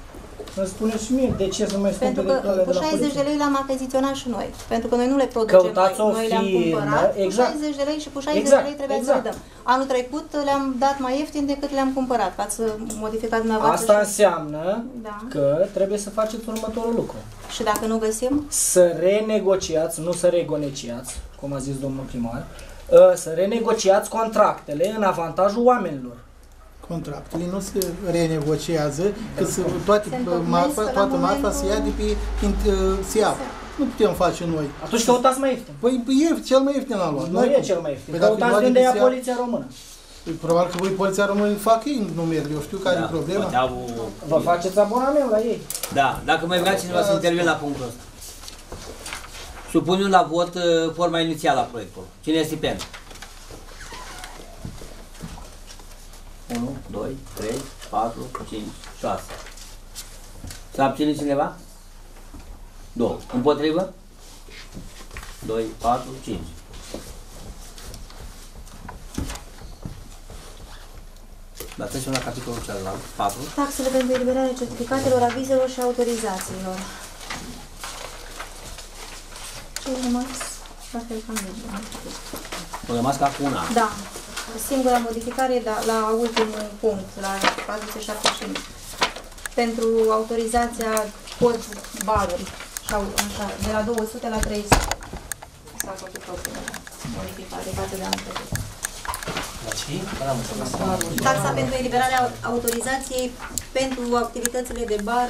Îmi spuneți și mie de ce să mai pentru că cu 60 de lei l-am achiziționat și noi. Pentru că noi nu le producem, noi le-am cumpărat exact. cu 60 de lei și cu 60 de lei trebuia să le dăm. Anul trecut le-am dat mai ieftin decât le-am cumpărat, ca să modificați dumneavoastră. Asta înseamnă că trebuie să faceți următorul lucru. Și dacă nu găsim? Să renegociați, nu să renegociați, cum a zis domnul primar, să renegociați contractele în avantajul oamenilor. Contractele nu se renegociază, că toată marfa se ia de pe SIAP. Nu putem face noi. Atunci căutați mai ieftin. Păi e cel mai ieftin la luat. Nu e cel mai ieftin. Căutați de unde ia Poliția Română. Probabil că voi Poliția Română fac ei numerele, eu știu care e problema. Vă faceți abonament la ei. Da, dacă mai vrea cineva să intervine la punctul ăsta. Supunem la vot forma inițială a proiectului. Cine este pentru? 1, 2, 3, 4, 5, 6. S-a abținut cineva? 2. Împotrivă? 2, 4, 5. Dar trecem la capitolul celălalt, 4. Taxele pentru eliberarea certificatelor, avizelor și autorizațiilor. Ce-ai rămas? La fel cam merge. O rămas ca cu una. Da. Singura modificare la ultimul punct, la 475. Pentru autorizația pod baruri, așa, de la 200 la 300. S-a făcut o modificare față de anul trecut. Taxa pentru eliberarea autorizației pentru activitățile de bar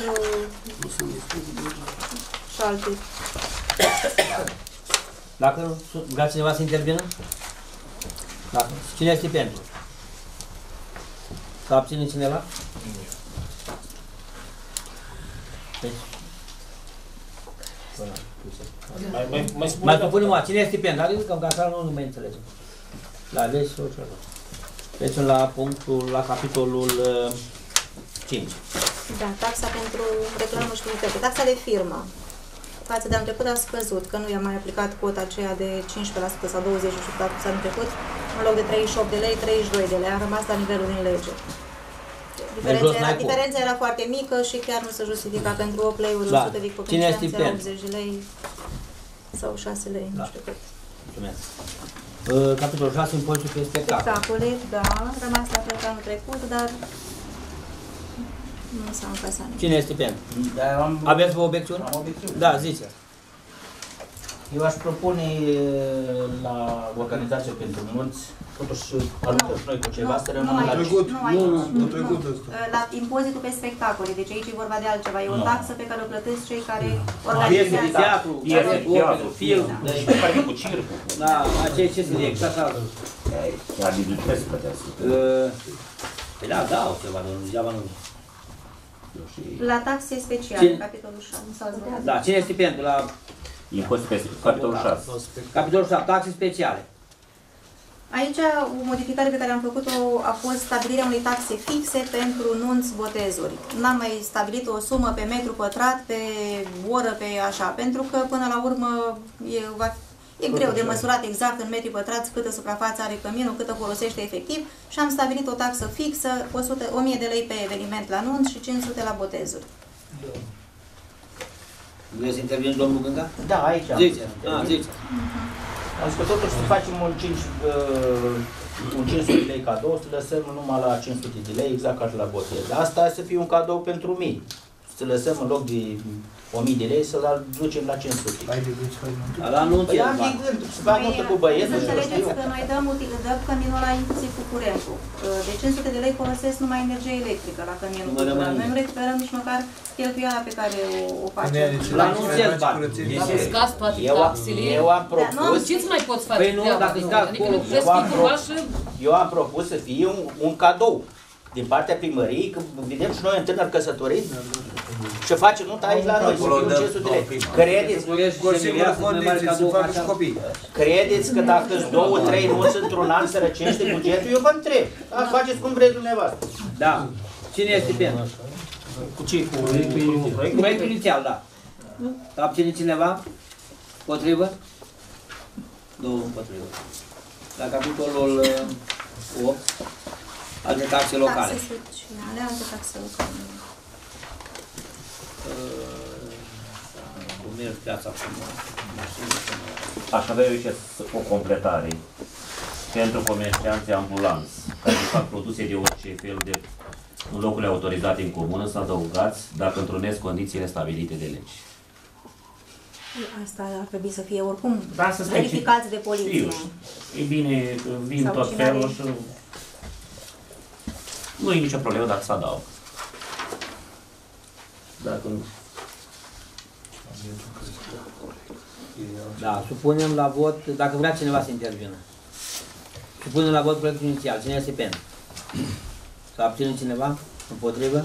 și alte. Dacă vrea cineva să intervină? Dacă. Cine este pentru? S-a abținut cineva? Mai propunem o. Cine este pentru? Adică că așa nu mai înțelegem. La legi sau ceva. Trecem la punctul, la capitolul 5. Da, taxa pentru reclamă și publicitate. Taxa de firmă. Față de anul trecut a scăzut, că nu i-a mai aplicat cota aceea de 15% sau 20% anul trecut. În loc de 38 de lei, 32 de lei. A rămas la nivelul din lege. Diferența era foarte mică și chiar nu se justifica pentru 8 lei-uri, 100 de comercianți, 80 de lei sau 6 lei, nu știu cât. Mulțumesc. Capitolul 6, impozitul pe spectacole. Spectacole, da, a rămas la fel ca anul trecut, dar nu s-a încasat nimic. Cine este pentru? Aveți vă obiecțiuni? Am obiecțiuni. Da, zice. Eu aș propune la organizația pentru mulți, totuși alături și noi cu ceva, să rămână la trecut. La impozitul pe spectacole, deci aici e vorba de altceva, e o taxă pe care o plătesc cei care organizează. Teatru, film, cu circul. Da, aceea ce se zic, așa. Chiar din trebuie să plătească. Păi da, da, o ceva, nu degeaba nu. La taxe speciale, capitolul 6. Da, cine este pentru la impozit pe capitolul 6. Capitolul 6, taxe speciale. Aici o modificare pe care am făcut-o a fost stabilirea unei taxe fixe pentru nunți, botezuri. N-am mai stabilit o sumă pe metru pătrat, pe oră, pe așa, pentru că până la urmă e greu de măsurat exact în metri pătrați câtă suprafață are căminul, câtă folosește efectiv și am stabilit o taxă fixă, 1000 de lei pe eveniment la nunți și 500 la botezuri. Vreți să intervine domnul Gânga? Da, aici. Zice. Zice. Am zis că totuși să facem un 500 de lei cadou, să lăsăm numai la 500 de lei, exact ca și la botez. Asta să fie un cadou pentru mii. Să lăsăm în loc de 1000 de lei, să-l ducem la 500. La anunț. Păi am fi gând, să fac multă cu băieți. Să înțelegeți că noi dăm căminul ăla inclusiv cu curentul. De 500 de lei folosesc numai energie electrică la căminul cultural. Noi nu recuperăm nici măcar cheltuiala pe care o facem. La anunț bani. Dacă scazi toate taxele, eu am propus... Ce-ți mai poți face? Păi nu, dacă îți dați eu am propus să fie un cadou din partea primăriei, că vedem și noi în tânăr căsătorit ce face nunta aici la noi, să fie un 500 de lei. Credeți că dacă sunt 2-3 nunți într-un an să răcește bugetul, eu vă întreb. Faceți cum vreți dumneavoastră. Da. Cine este pentru? Cu ce? Cu proiectul inițial, da. Abține cineva? Potrivă? 2 împotrivă. La capitolul 8, alte taxe locale. Taxe sociale, alte taxe locale. Comerț, piața frumoasă, mașini. Aș avea eu aici o completare pentru comercianții ambulanți care fac produse de orice fel de în locurile autorizate în comună să adăugați dacă întrunesc condițiile stabilite de legi. Asta ar trebui să fie oricum Da, să verificați de poliție. E bine, vin Sau tot cine felul are- și nu e nicio problemă dacă să adaug. Dacă nu. Da, supunem la vot, dacă vrea cineva să intervină. Supunem la vot proiectul inițial. Cine este pentru? Să abține cineva? Împotrivă?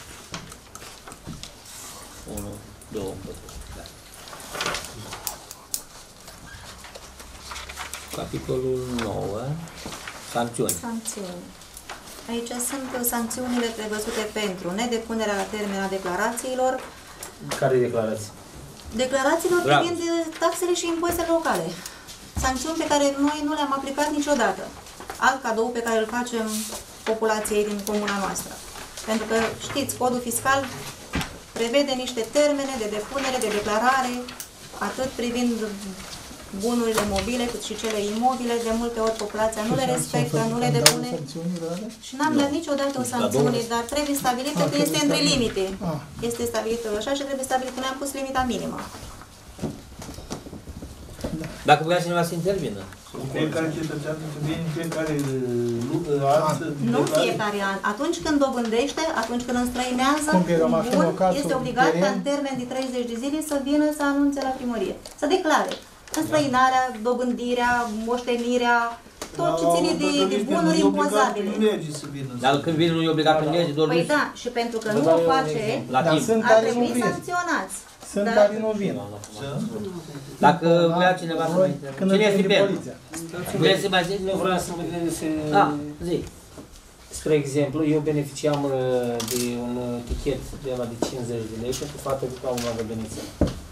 1, 2, împotrivă. Da. Capitolul 9. Sancțiuni. Sancțiuni. Aici sunt sancțiunile prevăzute pentru nedepunerea la termen a declarațiilor, Care declarați? declarațiilor Bravo. privind taxele și impozitele locale. Sancțiuni pe care noi nu le-am aplicat niciodată. Alt cadou pe care îl facem populației din comuna noastră. Pentru că, știți, codul fiscal prevede niște termene de depunere, de declarare, atât privind bunurile mobile, cât și cele imobile. De multe ori populația nu le respectă, nu le depune. Și n-am dat niciodată o sancțiune, dar trebuie stabilită că este între limite. Este stabilită așa și trebuie stabilită. Ne-am pus limita minimă. Dacă vrea cineva să intervină. Fiecare cetățean să vine în fiecare an să Nu fiecare an. Atunci când dobândește, atunci când înstrăinează Cum că un am bun, locatul, este obligat ca teren. în termen de 30 de zile să vină să anunțe la primărie. Să declare înstrăinarea, dobândirea, moștenirea, tot ce ține de bunuri impozabile. Dar când vine nu e obligat prin lege, doar Păi da, și pentru că nu o face, la timp. ar trebui sancționați. Sunt Da. care nu vin. Dacă vrea cineva să mai intervină. Cine este pentru? Vreți să mai zic? Nu vreau să mă Ah, zi. Spre exemplu, eu beneficiam de un tichet de la de 50 de lei pentru faptul că au una de beneție.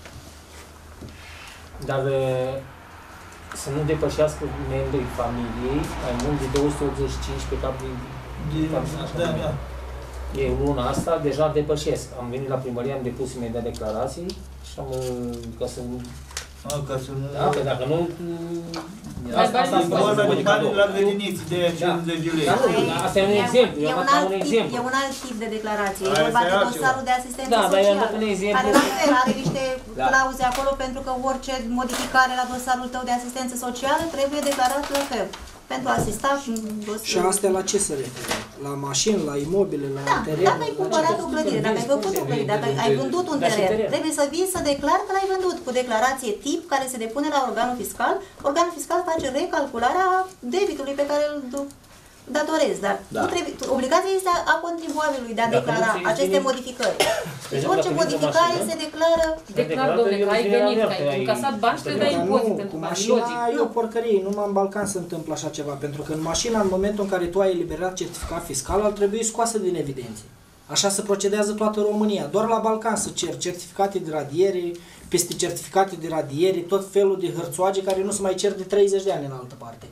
Dar să nu depășească membrii familiei mai mult de 285 pe cap de Da. E luna asta, deja depășesc. Am venit la primărie, am depus imediat declarații și am, ca să nu... Ca să nu... Da, că dacă nu... Asta e bani la grădiniți de 50 de lei. Asta e un exemplu, eu am dat un E exemplu. un alt tip de declarație. E Aia vorba de este altceva. dosarul de asistență Da, dar eu am dat socială, un exemplu. care la fel are niște Da. clauze acolo, pentru că orice modificare la dosarul tău de asistență socială trebuie declarat la fel. Pentru a asista și Și astea la ce se referă? La mașini, la imobile, la Da, teren? dacă ai cumpărat o clădire, dacă ai făcut o clădire, dacă ai vândut un teren, trebuie să vii să declari că l-ai vândut cu declarație tip care se depune la organul fiscal. Organul fiscal face recalcularea debitului pe care îl datorezi, dar nu trebuie, obligația este a contribuabilului de a declara aceste modificări. Deci orice modificare se declară. Declar, domnule, că ai venit, că ai încasat bani și trebuie dai impozit Nu, pentru cu bani. mașina Logic. e o porcărie, numai în Balcan se întâmplă așa ceva, pentru că în mașina, în momentul în care tu ai eliberat certificat fiscal, ar trebui scoasă din evidență. Așa se procedează toată România. Doar la Balcan se cer certificate de radiere, peste certificate de radiere, tot felul de hărțoage care nu se mai cer de 30 de ani în altă parte.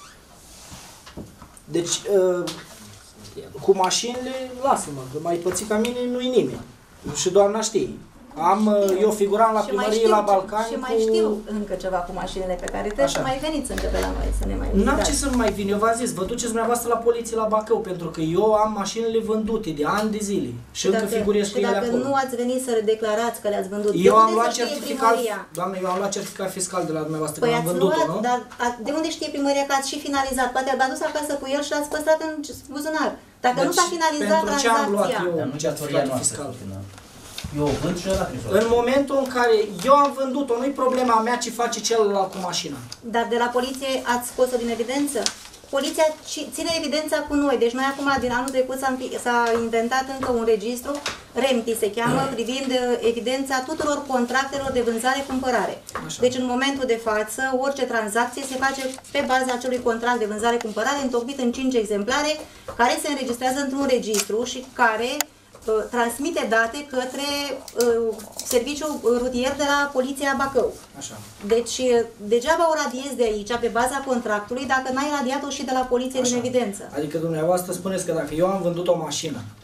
Deci, cu mașinile, lasă-mă, că mai pățit ca mine nu-i nimeni. Și doamna știe. Eu figuram la primărie la Balcani și mai știu încă ceva cu mașinile pe care trebuie să mai veniți încă pe la noi, să ne mai N-am vizitați. ce să nu mai vin, eu v-am zis, vă duceți dumneavoastră la poliție la Bacău, pentru că eu am mașinile vândute de ani de zile și încă figurez cu ele dacă acolo. nu ați venit să declarați că le-ați vândut, Eu de am unde luat să știe certificat, primăria? doamne, eu am luat certificat fiscal de la dumneavoastră, Păi că am ați vândut-o, luat, nu? dar de unde știe primăria că ați și finalizat? Poate ați adus acasă cu el și l-ați păstrat în buzunar. Dacă nu s-a finalizat pentru ce am luat tranzacția. eu certificatul fiscal? Eu vând și ăla În momentul în care eu am vândut-o, nu-i problema mea ce face celălalt cu mașina. Dar de la poliție ați scos-o din evidență? Poliția ține evidența cu noi. Deci noi acum, din anul trecut, s-a inventat încă un registru, REMTI se cheamă, privind evidența tuturor contractelor de vânzare-cumpărare. Deci în momentul de față, orice tranzacție se face pe baza acelui contract de vânzare-cumpărare, întocmit în 5 exemplare, care se înregistrează într-un registru și care transmite date către serviciul rutier de la Poliția Bacău. Așa. Deci, degeaba o radiezi de aici, pe baza contractului, dacă n-ai radiat-o și de la poliție din evidență. Adică dumneavoastră spuneți că dacă eu am vândut o mașină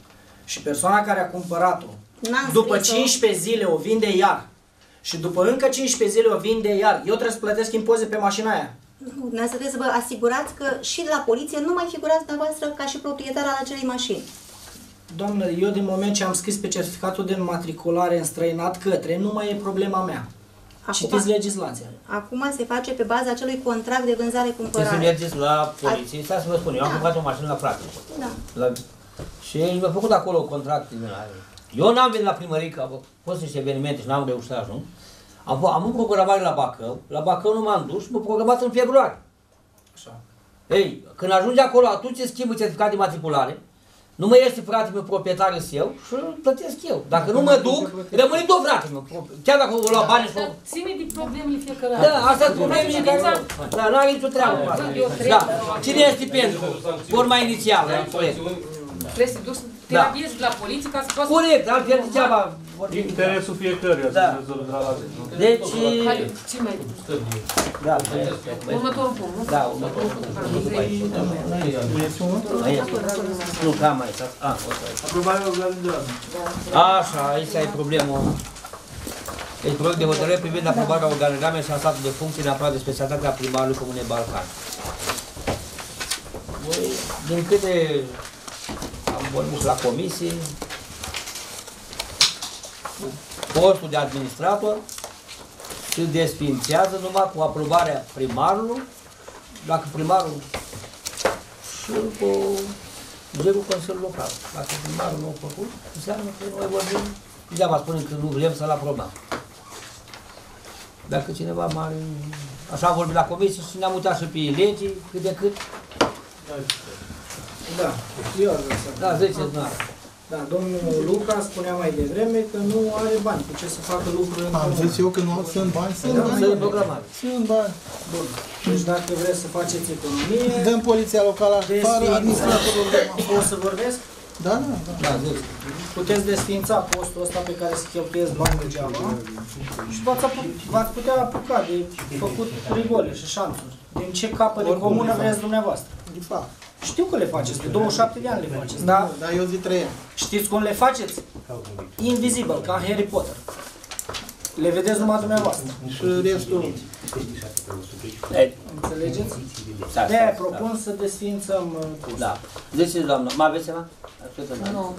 și persoana care a cumpărat-o, N-am după scris-o. 15 zile o vinde iar, și după încă 15 zile o vinde iar, eu trebuie să plătesc impozite pe mașina aia. Nu, dumneavoastră trebuie să vă asigurați că și la poliție nu mai figurați dumneavoastră ca și proprietar al acelei mașini. Doamnă, eu din moment ce am scris pe certificatul de înmatriculare înstrăinat către, nu mai e problema mea. Citiți legislația. Acum se face pe baza acelui contract de vânzare-cumpărare. Trebuie să mergeți la poliție, să vă spun, eu am cumpărat o mașină la practică. Da. Și mi-a făcut acolo contract. Eu n-am venit la primărie, că au fost niște evenimente și n-am reușit să ajung. Am avut programare la Bacău, nu m-am dus și m-am programat în februarie. Așa. Ei, când ajungi acolo, atunci îți schimbă certificat de matriculare, nu mai este frate meu proprietarul eu și îl plătesc eu. Dacă nu mă duc, rămâne tot frate meu. Chiar dacă o lua bani și ține de problemele fiecare. Da, asta sunt problemele care nu are nicio treabă cu asta. Da. Cine este pentru forma inițială? Trebuie să duci să te rabiezi la poliție ca să poți... Corect, altfel degeaba... Interesul fiecăruia să rezolvă la la... Deci... Ce mai... Da. Următorul punct, nu? Da, următorul punct. Nu, cam aici. Aprobarea organizată. Așa, aici e problema. Deci proiect de hotărâre privind aprobarea organigramei și a statului de funcții neapărat de specialitatea primarului Comunei Balcan. Din câte am vorbit la comisie, postul de administrator se desființează numai cu aprobarea primarului, dacă primarul și cu gerul Consiliului Local. Dacă primarul nu a făcut, înseamnă că noi vorbim, degeaba spunem că nu vrem să-l aprobăm. Dacă cineva mare, așa am vorbit la comisie și ne-am uitat și pe legii, cât de cât. Da, eu ar vrea să... Da, ziceți, nu are. Da, domnul Luca spunea mai devreme că nu are bani cu ce să facă lucruri în Am zis eu că nu sunt bani, sunt bani. Sunt programate. Sunt bani. Bun. Deci dacă vreți să faceți economie... Dăm poliția locală afară, administratorul de Pot să vorbesc? Da, da, da. Puteți desființa postul ăsta pe care se cheltuiesc bani degeaba și v-ați putea apuca de făcut rigole și șanțuri. Din ce capă de comună vreți dumneavoastră? De fapt. Știu că le faceți, de 27 de ani le faceți, da? Da, eu zic 3 ani. Știți cum le faceți? Invisible, ca Harry Potter. Le vedeți numai dumneavoastră. Și restul... Înțelegeți? De-aia propun să desființăm postul. Da. Ziceți, doamnă, mai aveți ceva? Nu.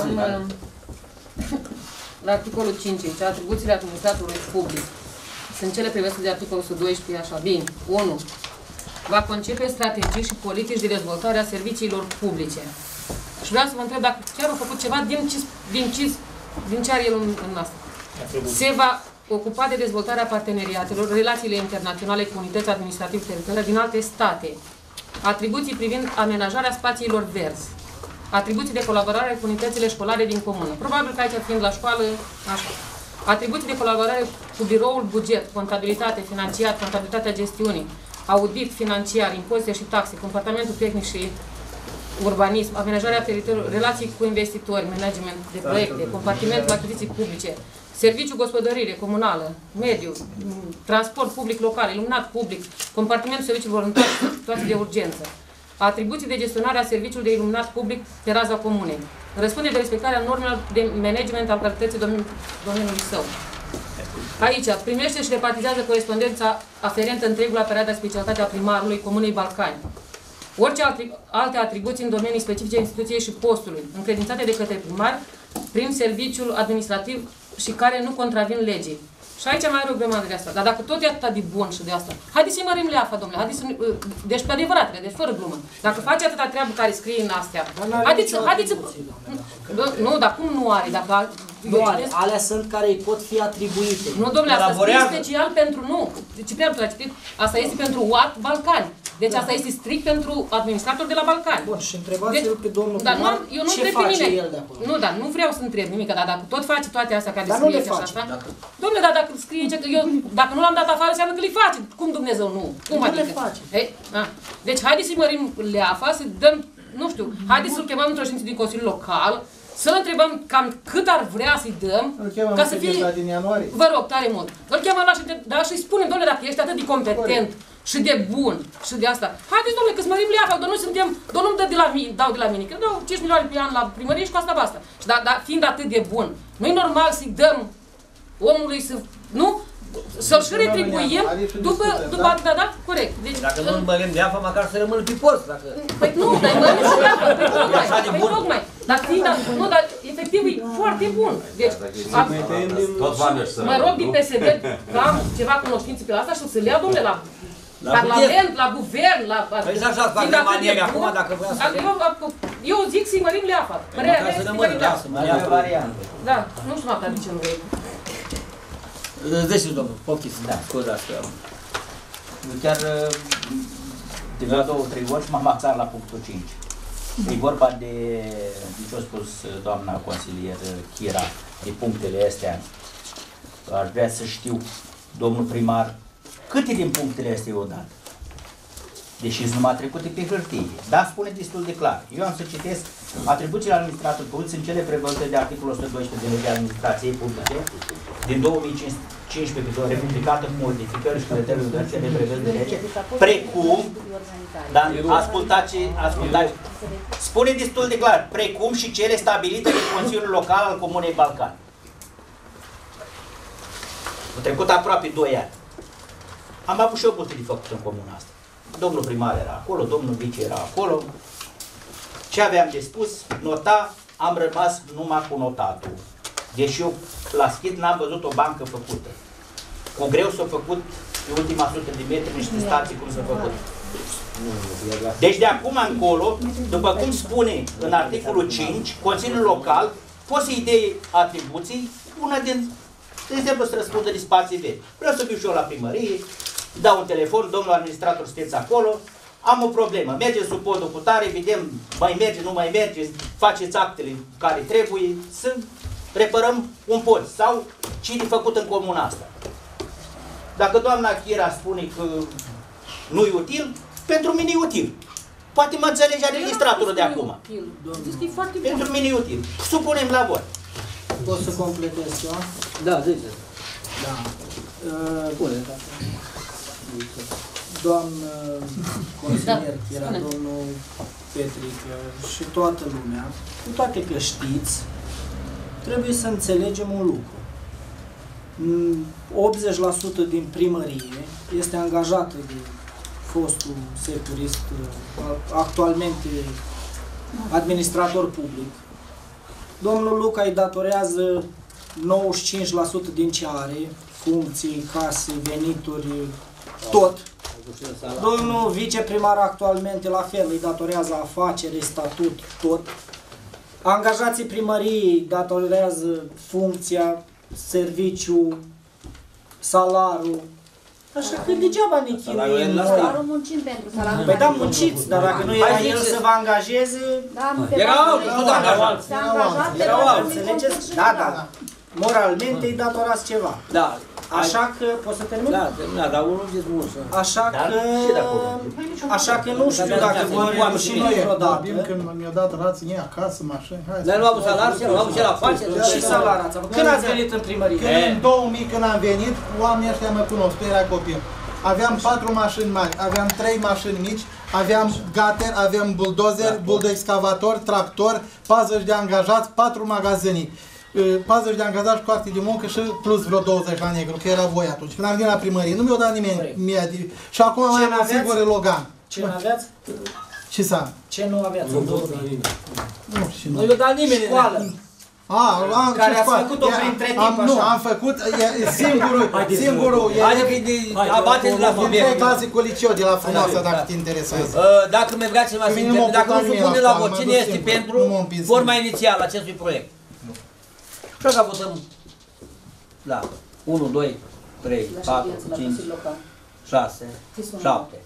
La articolul 5, atribuțiile administratorului public sunt cele prevăzute de articolul 112, așa, bine. 1. Va concepe strategii și politici de dezvoltare a serviciilor publice. Și vreau să vă întreb dacă chiar au făcut ceva din ce are el în asta. Se va ocupa de dezvoltarea parteneriatelor, relațiile internaționale cu unități administrativ-teritoriale din alte state, atribuții privind amenajarea spațiilor verzi, atribuții de colaborare cu unitățile școlare din comună. Probabil că aici fiind la școală, așa. Atribuții de colaborare cu biroul buget, contabilitate, financiar, contabilitatea gestiunii, audit financiar, impozite și taxe, comportamentul tehnic și urbanism, amenajarea teritoriului, relații cu investitori, management de proiecte, compartimentul achiziții publice, serviciu gospodărire comunală, mediu, transport public local, iluminat public, compartimentul serviciilor voluntar, situații de urgență, atribuții de gestionare a serviciului de iluminat public pe raza comunei, răspunde de respectarea normelor de management al calității domeniului său. Aici, primește și repartizează corespondența aferentă întregului aparat de specialitate a primarului Comunei Balcani. Orice alte atribuții în domenii specifice instituției și postului, încredințate de către primar, prin serviciul administrativ și care nu contravin legii. Și aici mai are o grămadă de asta. Dar dacă tot e atât de bun și de asta, haideți să-i mărim leafa, domnule, haideți să... Deci pe adevăratele, deci fără glumă. Dacă face atâta treabă care scrie în astea, haideți să... Nu, dar cum nu are? Dacă... Nu are, alea sunt care îi pot fi atribuite. Nu, domnule, asta scrie special pentru... Nu, Ciprian, tu l-ai citit? Asta este pentru UAT Balcani. Deci asta este strict pentru administrator de la Balcani. Bun, și întrebați-l pe domnul primar ce face el de acolo. Nu, dar nu vreau să întreb nimic, dar dacă tot face toate astea care dar scrie nu le face, așa, domnule, dar dacă scrie că eu, dacă nu l-am dat afară, înseamnă că le face. Cum Dumnezeu nu? Cum nu adică? le face. Ei, deci haideți să-i mărim leafa, să dăm, nu știu, haideți să-l chemăm într-o ședință din Consiliul Local, să-l întrebăm cam cât ar vrea să-i dăm, ca să fie... din ianuarie. Vă rog, tare mult. Îl chemăm la ședință, dar și spunem, domnule, dacă ești atât de competent și de bun și de asta, haideți, domnule, că smărim leafa, dar noi suntem, domnul nu dă de la mine, dau de la mine, că dau 5 milioane pe an la primărie și cu asta basta. Și dar fiind atât de bun, nu-i normal să-i dăm omului să, nu? Să-l și retribuim după da? Corect. Deci, dacă nu mărim leafa, măcar să rămână pe post. Dacă... Păi nu, dar mărim și leafa, păi tocmai. Dar fiind, nu, dar efectiv e foarte bun. Deci, mă rog din PSD că am ceva cunoștințe pe asta și să le ia, domnule, la Parlament, la guvern, la... Păi așa fac de maniere acum, dacă vrea să eu zic să-i mărim leafa. Părerea mea să-i mărim leafa. Da, nu știu noaptea de ce nu vrei. Ziceți, domnul, poftiți. Da, scuzați că... Chiar de vreo 2-3 ori m-am axat la punctul 5. E vorba de ce a spus doamna consilier Chira, de punctele astea. Aș vrea să știu, domnul primar, câte din punctele astea i-au dat? Deși sunt numai trecute pe hârtie. Da, spune destul de clar. Eu am să citesc: atribuțiile administratorului public sunt cele prevăzute de articolul 112 din legea administrației publice din 2015, republicată cu modificări și criteriul de ce le prevede de lege, precum, dar ascultați, spune destul de clar, precum și cele stabilite de Consiliul Local al Comunei Balcan. Au trecut aproape 2 ani. Am avut și eu multe de făcut în comuna asta. Domnul primar era acolo, domnul vice era acolo. Ce aveam de spus? Nota, am rămas numai cu notatul. Deși eu la schid n-am văzut o bancă făcută. Cu greu s-a făcut în ultima 100 de metri niște stații cum s-a făcut. Deci de acum încolo, după cum spune în articolul 5, Consiliul Local poate să-i dea atribuții, una din, de exemplu, să răspundă de spații vechi. Vreau să fiu și eu la primărie, dau un telefon, domnul administrator, sunteți acolo, am o problemă, mergeți sub podul cu tare, vedem, mai merge, nu mai merge, faceți actele care trebuie, să reparăm un pod sau ce de făcut în comuna asta. Dacă doamna Chira spune că nu e util, pentru mine e util. Poate mă înțelege administratorul de acum. Pentru mine e util. Supunem la vot. Pot să completez eu? Da, zice. Da. Doamnă consilier Chira, domnul Petrică și toată lumea, cu toate că știți, trebuie să înțelegem un lucru. 80% din primărie este angajată de fostul securist, actualmente administrator public. Domnul Luca îi datorează 95% din ce are, funcții, case, venituri, tot. Domnul viceprimar actualmente la fel îi datorează afacere, statut, tot. Angajații primăriei datorează funcția, serviciu, salariul. Așa că degeaba ne chinuim noi. Salariul muncim pentru salariul. Păi da, munciți, dar dacă nu era el să vă angajeze... Erau alții, înțelegeți? Da. Moralmente îi datorați ceva. Da. Așa că, poți să termin? Da, terminat, dar unul zici bun. Așa că nu știu dacă vor și noi vreodată. Când mi-au dat rații acasă, mașini, hai. Dar nu au avut salariu, nu au avut ce la face. Și salariu ați avut? Când ați venit în primărie? În 2000, când am venit, oamenii ăștia mă cunosc, tu erai copil. Aveam 4 mașini mari, aveam 3 mașini mici, aveam gater, aveam buldozer, buldo-excavator, tractor, 40 de angajați, 4 magazinii. 40 de angajați cu acte de muncă și plus vreo 20 la negru, că era voi atunci. Când am venit la primărie, nu mi-o dat nimeni mie. Și acum mai am o singură Logan. Ce nu aveați? Ce să am? Ce nu aveați? Nu știu. Nu mi-o dat nimeni. Școală. Care ați făcut-o printre timp așa. Nu, am făcut, singurul, abateți la din 3 clase cu liceu de la Frumoasa, dacă te interesează. Dacă mi vrea ceva să intervine, dacă nu supune la vot, cine este pentru forma inițială acestui proiect? Și așa votăm la 1, 2, 3, 4, 5, 6, 7.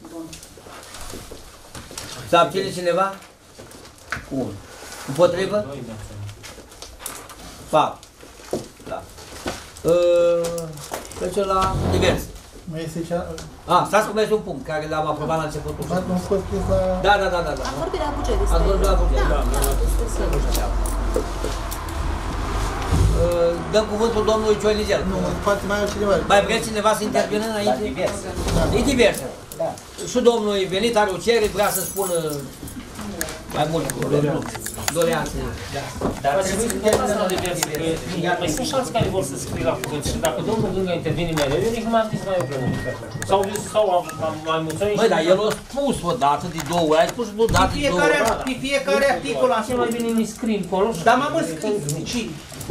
Se abține cineva? 1. Împotrivă? 4. Da. Trecem la diverse. Mai este cea... Stați că mai este un punct care l-am aprobat la începutul. Nu fost scris la... Da. Am vorbit la buget. Ați vorbit la buget. Da. dăm cuvântul domnului Cionizel. Nu, poate mai au cineva. Mai vreți cineva să intervină înainte? E diverse. Și domnul e venit, are o cerere, vrea să spună mai mult doleanțe. Dar trebuie să intervină diverse, că mai sunt șanse care vor să scrie la cuvânt și dacă domnul Gânga intervine mereu, eu nici nu m-am zis mai împreună. Sau am mai mulțumit. Băi, dar el a spus o dată, de 2 ori, ai spus o dată, de 2 ori. Pe fiecare articol am spus. Cel mai bine mi scrie acolo. Dar m-am înscris. Și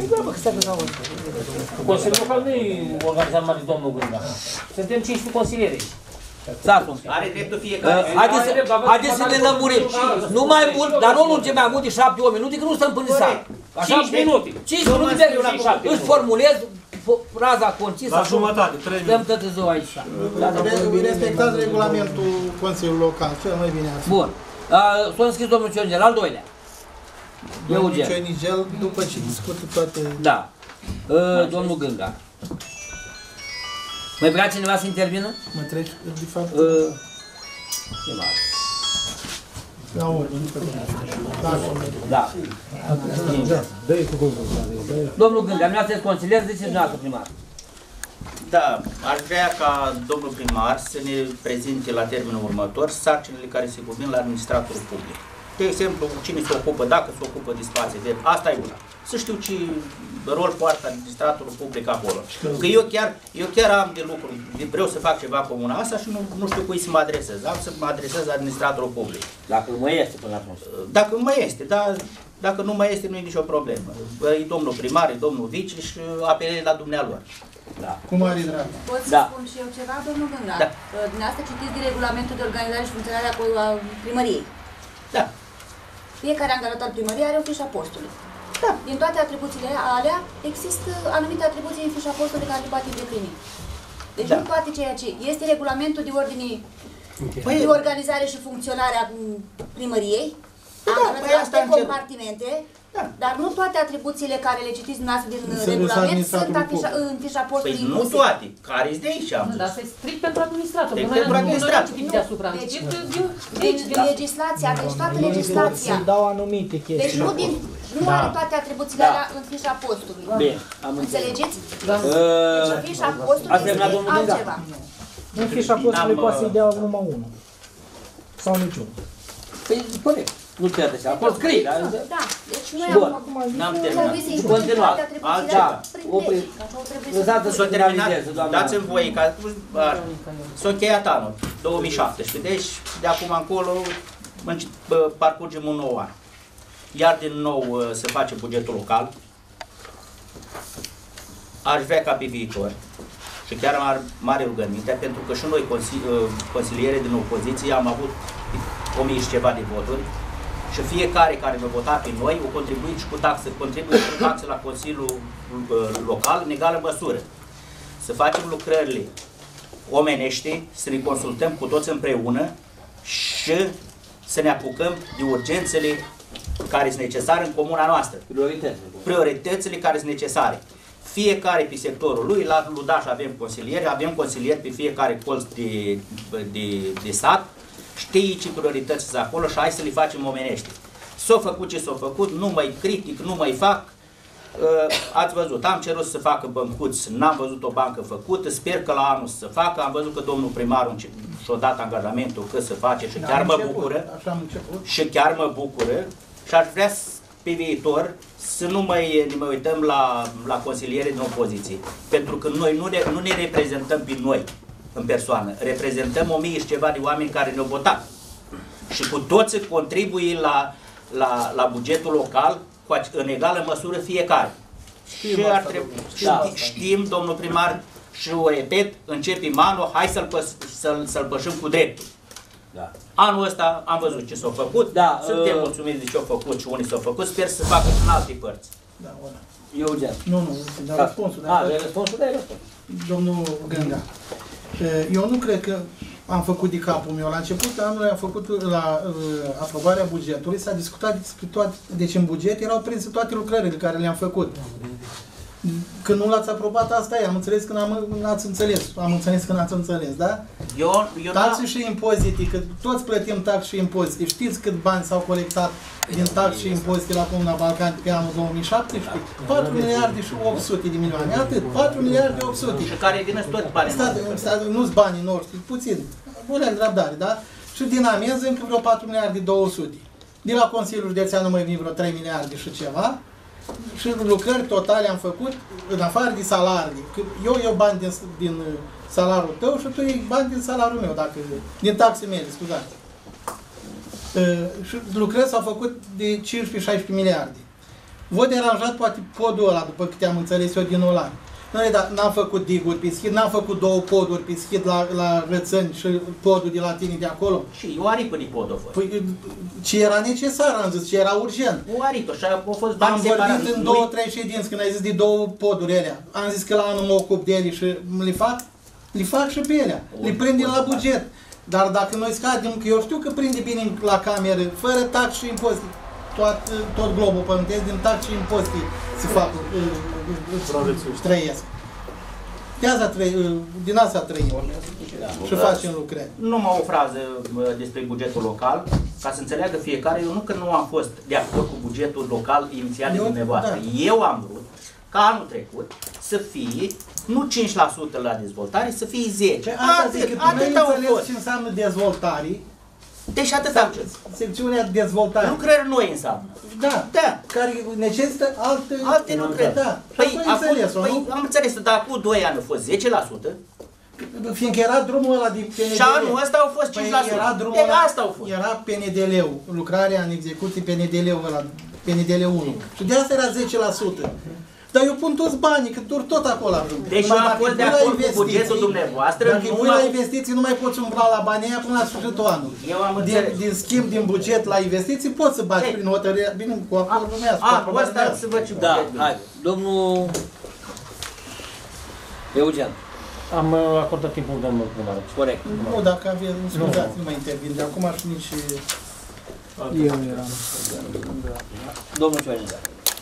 Consiliul Local nu e organizat mai de domnul Gânga. Suntem 15 consilieri aici. Are dreptul fiecare. Haideți să ne lămurim. Nu mai mult, dar nu lungim mai mult de 7-8 minute, că nu stăm până seara. 5 minute. 5 minute își formulez fraza concisă. La jumătate, 3 minute. Stăm toată ziua aici. Respectați regulamentul Consiliului Local, cel mai bine asta. Bun. S-a înscris domnul Cionizel, al doilea. Domnul Cionizel, după ce discută toate... Da. Domnul Gânga. Mai vrea cineva să intervină? Mă treci, de fapt... La ordine, Da. Domnul Gânga, dumneavoastră consilier, ziceți dumneavoastră primar. Da, aș vrea ca domnul primar să ne prezinte la termenul următor sarcinile care se cuvin la administratorul public. De exemplu, cine se ocupă, dacă se ocupă de spații verzi, asta e una. Să știu ce rol poartă administratorul public acolo. Că eu chiar am de lucru, vreau să fac ceva comuna asta și nu știu cui să mă adresez. Am să mă adresez administratorul public. Dacă nu mai este până atunci. Dacă nu mai este, dar dacă nu mai este, nu e nicio problemă. E domnul primar, e domnul vice și apelez la dumnealor. Da. Cu mare drag. Pot să spun și eu ceva, domnul Gânga? Da. Dumneavoastră citiți din regulamentul de organizare și funcționare a primăriei. Da. Fiecare angajat al primăriei are o fișă a postului. Da. Din toate atribuțiile alea, există anumite atribuții în fișa postului care le poate îndeplini. Deci nu toate ceea ce este regulamentul de ordine de organizare și funcționare a primăriei, angajați pe compartimente, dar nu toate atribuțiile care le citiți dumneavoastră din regulament sunt în fișa postului. Păi nu toate, care-s de aici? Dar asta e strict pentru administrator. Pentru administrator. Deci legislația, deci toată legislația. Se dau anumite chestii. Deci nu are toate atribuțiile alea în fișa postului. Bine, am înțelegeți? Deci fișa postului este altceva. În fișa postului poate să-i dea numai unul. Sau niciunul. Păi, corect. Nu trebuie să acolo scrie, da? Da, deci noi n-am terminat. Continuați. Altceva. S-a terminat. Dați-mi voie ca s-a încheiat anul 2017. Deci, de acum încolo, parcurgem un nou an. Iar din nou se face bugetul local. Aș vrea ca pe viitor și chiar mare rugăminte, pentru că și noi, consiliere din opoziție, am avut 1000 și ceva de voturi și fiecare care ne-a votat pe noi a contribuit și cu taxe, contribuie și cu taxe la Consiliul Local în egală măsură. Să facem lucrările omenește, să ne consultăm cu toți împreună și să ne apucăm de urgențele care sunt necesare în comuna noastră. Prioritățile care sunt necesare. Fiecare pe sectorul lui, la Ludaș avem consilieri pe fiecare colț de sat, știi ce priorități sunt acolo și hai să le facem omenește. S-a făcut ce s-a făcut, nu mai critic, nu mai fac. Ați văzut, am cerut să facă băncuți, n-am văzut o bancă făcută, sper că la anul să se facă, am văzut că domnul primar și-a dat angajamentul că se face și chiar mă bucură. Și chiar mă bucură și aș vrea pe viitor să nu mai uităm la consiliere din opoziție. Pentru că noi nu ne reprezentăm pe noi în persoană, reprezentăm 1000 și ceva de oameni care ne-au votat. Și cu toți contribuie la bugetul local în egală măsură fiecare. Și ar trebui, știm, domnul primar, și o repet, începem anul, hai să-l pășim cu dreptul. Da. Anul ăsta am văzut ce s-a făcut, suntem mulțumiți de ce au făcut și unii s-au făcut, sper să facă și în alte părți. Da, Eugen. Nu, dar răspunsul. Răspunsul, dai răspunsul. Domnul Gânga, eu nu cred că am făcut de capul meu. La început anului am făcut la aprobarea bugetului, s-a discutat despre toate, deci în buget erau prinse toate lucrările care le-am făcut. Când nu l-ați aprobat, asta e. Am înțeles că n-ați înțeles. Am înțeles că n-ați înțeles, da? Taxe și impozite, că toți plătim taxe și impozite. Știți cât bani s-au colectat din taxe și impozite la Comuna Balcani pe anul 2017? 4 miliarde și 800 de milioane. Atât. 4 miliarde 800. Și care vine tot banii noștri. Nu-s banii noștri, puțin. Bună răbdare, da? Și din amenză încă vreo 4 miliarde 200. De la Consiliul Județean nu mai vin vreo 3 miliarde și ceva. Și lucrări totale am făcut, în afară de salarii. Eu iau bani din salariul tău și tu iei bani din salariul meu, din taxe mele, scuzați. Și lucrări s-au făcut de 15-16 miliarde. Vă deranjat poate podul ăla, după câte am înțeles eu din Olan. N-am făcut diguri pe schid, n-am făcut 2 poduri pe schid la Rățăni și podul de la tine de acolo. Și o aripă de pod a fost. Păi, ce era necesar, am zis, ce era urgent. O aripă și a fost bani am separați. Am vorbit în 2-3 ședinți când ai zis de 2 poduri alea. Am zis că la anul mă ocup de ele și le fac și pe ele. Le prindem la buget. Dar dacă noi scadem, că eu știu că prinde bine la cameră, fără taxe și impozite. Tot globul pământesc, din taxe și impozite se fac, trăiesc. Din asta trăim și facem lucrări. Numai o frază despre bugetul local, ca să înțeleagă fiecare, eu nu că nu am fost de acord cu bugetul local inițial de dumneavoastră. Da. Eu am vrut ca anul trecut să fie nu 5% la dezvoltare, să fie 10%. Asta zic că tu nu înțelegi ce înseamnă dezvoltare. Deci atâta. Secțiunea de dezvoltare. Lucrări noi înseamnă. Da. Care necesită alte lucrări. Da. Păi am înțeles, dar acum 2 ani a fost 10%. Fiindcă era drumul ăla din PNDL. Și anul ăsta au fost 5%. Era drumul ăla, era PNDL-ul, lucrarea în execuție PNDL-ul ăla, PNDL 1. Și de asta era 10%. Dar eu pun toți banii, că tot acolo ajung. Deci eu am fost de acord cu bugetul dumneavoastră. Dacă pui la investiții, nu mai poți umbla la banii aia până la sfârșitul anului. Din schimb, din buget la investiții, poți să bagi prin hotărâre, bine, cu acordul meu. Asta să văd ce buget. Da, hai, domnul Eugen. Am acordat timpul domnul primar. Corect. Nu, dacă aveți, scuzați, nu mai intervin, de acum și nici eu eram. Domnul Ciorința.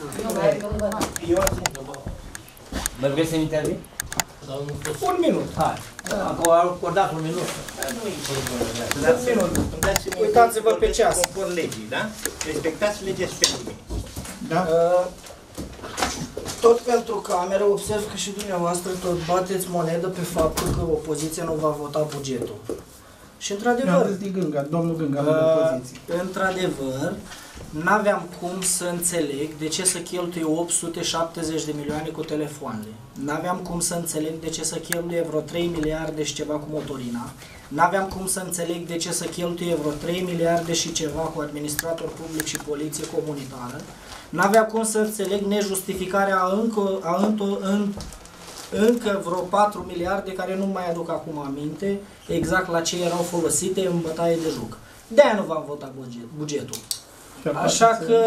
Mai vreți să-mi intervin? Un minut. Hai. Am acordat un minut. Uitați-vă pe ceas. Conform legii, da? Respectați legea și pentru mine. Da? Tot pentru cameră observ că și dumneavoastră tot bateți monedă pe faptul că opoziția nu va vota bugetul. Și într-adevăr, domnul Gânga, opoziție. Într-adevăr, n-aveam cum să înțeleg de ce să cheltuie 870 de milioane cu telefoanele. N-aveam cum să înțeleg de ce să cheltuie vreo 3 miliarde și ceva cu motorina. N-aveam cum să înțeleg de ce să cheltuie vreo 3 miliarde și ceva cu administrator public și poliție comunitară. N-aveam cum să înțeleg nejustificarea încă vreo 4 miliarde care nu mai aduc acum aminte exact la ce erau folosite în bătaie de joc. De-aia nu v-am votat bugetul. Așa că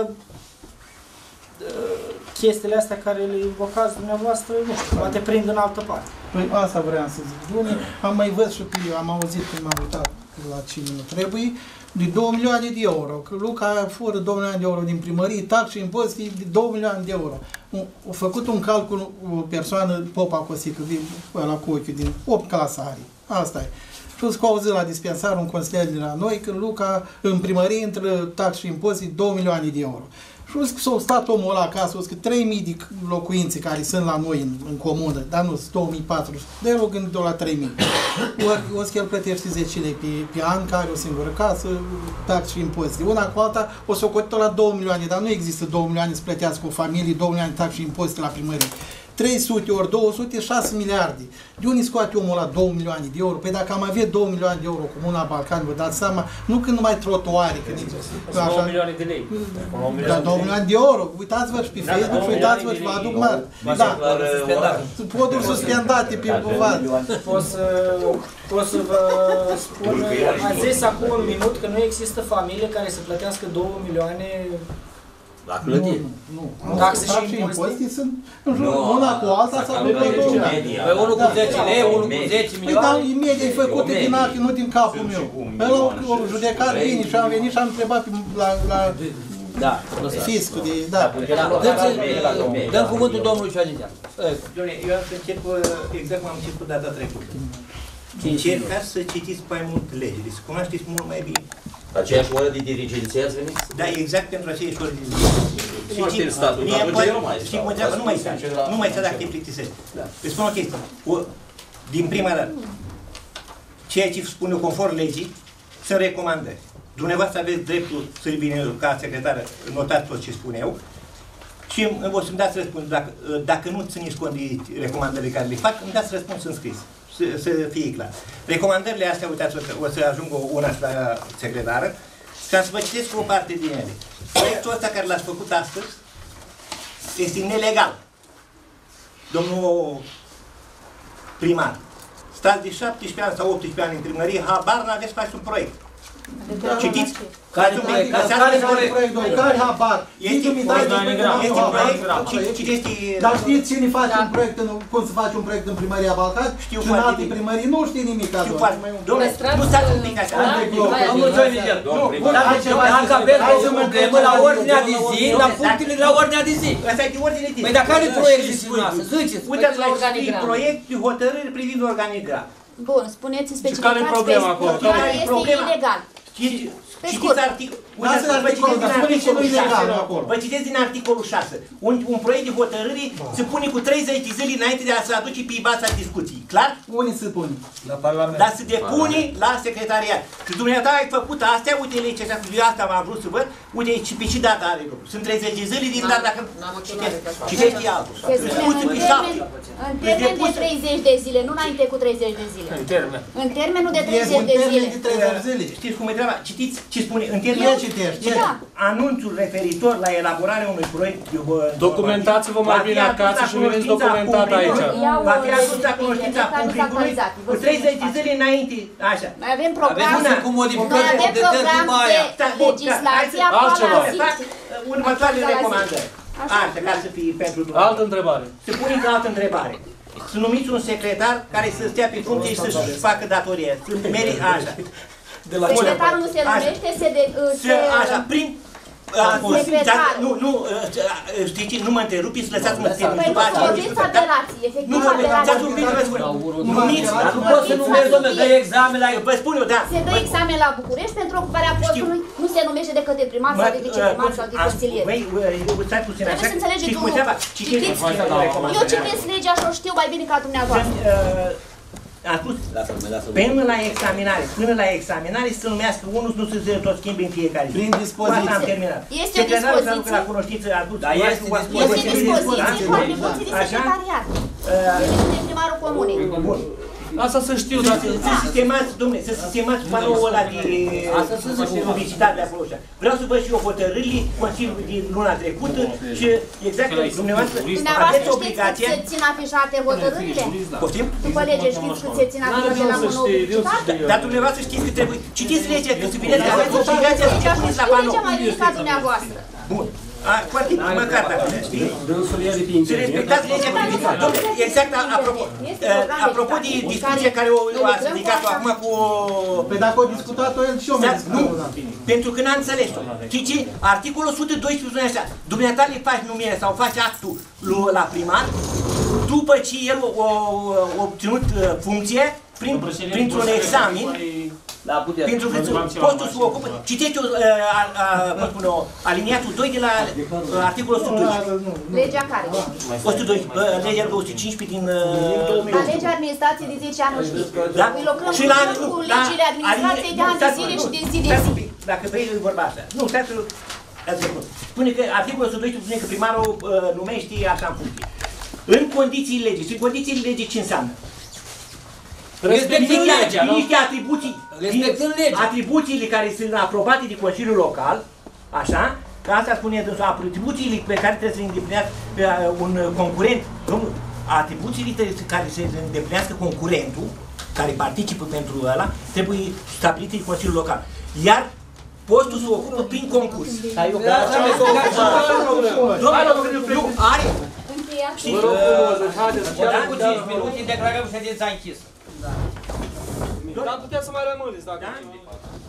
chestiile astea care le invocați dumneavoastră, nu știu, poate prind în altă parte. Păi asta vreau să zic. Bune, am mai văzut și pe eu, am auzit când m-am uitat la cine nu trebuie, de 2 milioane de euro. Că Luca fură 2 milioane de euro din primărie, taxe și impozite de 2 milioane de euro. A făcut un calcul o persoană, Popa Cosică, la cu ochiul, din 8 clase are. Asta e. Și că auzit la dispensar un consilier de la noi că Luca în primărie intră taxe și impozite 2 milioane de euro. Și s-a stat omul ăla acasă, că 3.000 de locuințe care sunt la noi în comună, dar nu sunt 2.400, de euro gândit la 3.000. O să el plătește 10 lei pe an, care o singură casă, taxe și impozite. Una cu alta o să o cotă la 2 milioane, dar nu există 2 milioane să plătească o familie, 2 milioane taxe și impozite la primărie. 300 ori 200, 6 miliarde. De unde scoate omul la 2 milioane de euro? Păi dacă am avea 2 milioane de euro Comuna Balcani, vă dați seama, nu când numai trotuare, când 2 milioane de lei. Da, 2 milioane de euro. Uitați-vă și pe Facebook și uitați-vă și vă aduc mari. Da, poduri suspendate pe buvar. Pot să vă spun, ați zis acum un minut că nu există familie care să plătească 2 milioane. La clădiri. Nu. Taxe și impozite sunt în jur, una cu alta sau după lumea. Păi unul cu 10 lei, unul cu 10 milioane. Păi dar media e făcută din achi, nu din capul meu. Ăla o judecat bine și am venit și am întrebat la Da. Fiscul de... Da. Dăm cuvântul domnului Șadințean. Eu am să încep exact cum am început data trecută. Încercați să citiți mai mult legile, să cunoașteți mult mai bine. Aceeași oră de dirigenție ați venit? Da, exact pentru aceeași oră de dirigenție. Cunoaștem statul, dar atunci eu nu mai știi cum întreabă? Nu mai sta dacă te plictisești. Îți spun o chestie. Din prima dată, ceea ce spun eu conform legii, sunt recomandări. Dumneavoastră aveți dreptul să-i vine ca secretară, notați tot ce spun eu. Și o să-mi dați răspuns, dacă nu țineți cont de recomandările care le fac, îmi dați răspuns în scris, să fie clar. Recomandările astea, uitați, o să ajungă una și la secretară, ca să vă citesc o parte din ele. Proiectul ăsta care l-ați făcut astăzi este nelegal. Domnul primar, stați de 17 ani sau 18 ani în primărie, habar n-aveți să faceți un proiect. Citiți? Care proiect? Care habar? Este un proiect. Dar știți cine face un proiect, cum să faci un proiect în primăria Balcan? Știu și în alte primării nu știi nimic. Dom'le, nu stați un pic așa. Domnul Joinigel, dacă aveți o problemă la ordinea de zi, la punctele de la ordinea de zi. Asta e de ordine de zi. Păi dar care proiect ziceți? Ziceți. Uitați la proiect de hotărâri privind organigram. Bun, spuneți specificați care este ilegal. Citiți articolul. Vă citesc din articolul 6. Un proiect de hotărâri se pune cu 30 de zile înainte de a se aduce pe baza discuției. Clar? Unde se pune? La Parlament. Dar se depune la secretariat. Și dumneavoastră ai făcut astea, uite le ce asta am vrut să văd, uite pe ce data are lucru. Sunt 30 de zile din data dacă citești altul. În termen de 30 de zile, nu înainte cu 30 de zile. În termenul de 30 de zile. Știți cum e treaba? Citiți ce spune. În termen anunțul referitor la elaborarea unui proiect. Documentați-vă mai bine acasă și veniți documentat aici. Va fi adus la cunoștința publicului cu 30 de zile înainte. Așa. Noi avem program de legislație următoarele recomandări. Asta ca să fie pentru dumneavoastră. Altă întrebare. Se pune ca altă întrebare. Să numiți un secretar care să stea pe funcție și să-și facă datoria. Să meri așa. Secretarul nu se numește, așa, prin... Știți, nu mă întrerupiți, lăsați-mă să termin. Păi nu vorbiți aberații, efectiv aberații. Nu poți să numeri, domnule, dă examen la... Vă spun eu, da. Se dă examen la București pentru ocuparea postului, nu se numește de către primar sau de viceprimar sau de consilier. Trebuie să înțelegeți unul. Eu citesc legea și o știu mai bine ca dumneavoastră. Am spus, până la examinare să numească unul, nu se tot schimbi în fiecare zi. Prin dispoziție. Am terminat. Este o dispoziție. La cunoștință adus. Este dispoziție cu atribuții de secretariat. El este primarul comunei. Bun. Asta să știu, dar să sistemați panoul ăla de publicitate acolo. Vreau să văd și eu hotărârile Consiliului din luna trecută și exact dumneavoastră aveți obligația... Știți cât se țin afișate hotărârile? Poftim? După lege știți cât se țin afișate la monou publicitate? Dar dumneavoastră știți că trebuie... Citiți legea, că să vedeți că aveți obligația să depuneți la panou. Legea mai bine ca dumneavoastră. Bun. Foarte măcar dacă știi. Să respectați legea privitoare. Exact, apropo de discuția care ați ridicat-o acum cu... Păi dacă o discutat-o el și eu mi-am discutat. Pentru că n-am înțeles-o. Știi ce? Articolul 112 spune așa. Dumneata le faci numirea sau faci actul la primar după ce el a obținut funcție printr-un examen. Pentru că postul se ocupă. Citeți aliniatul 2 de la articolul 112. Legea care? 112, legea 215 din... La legea administrației de 10 ani, știi? Da? Îi lucrăm cu legile administrației de ani de zile și de zi de zi. Dacă vrei, vorba asta. Nu, stați spune că articolul 112 spune că primarul numește așa în funcție. În condițiile legii. Și în condițiile legii ce înseamnă? Respectând legea, nu? Niște atribuțiile care sunt aprobate de Consiliul Local, așa, că asta spune dânsul, atribuțiile pe care trebuie să le îndeplinească un concurent, domnul, atribuțiile care se îndeplinească concurentul, care participă pentru ăla, trebuie stabilite de Consiliul Local. Iar postul se ocupă prin concurs. Domnul, are... Vă rog frumos, haideți, chiar cu 5 minute, declarăm ședința închisă. Dar puteți să mai rămâneți dacă...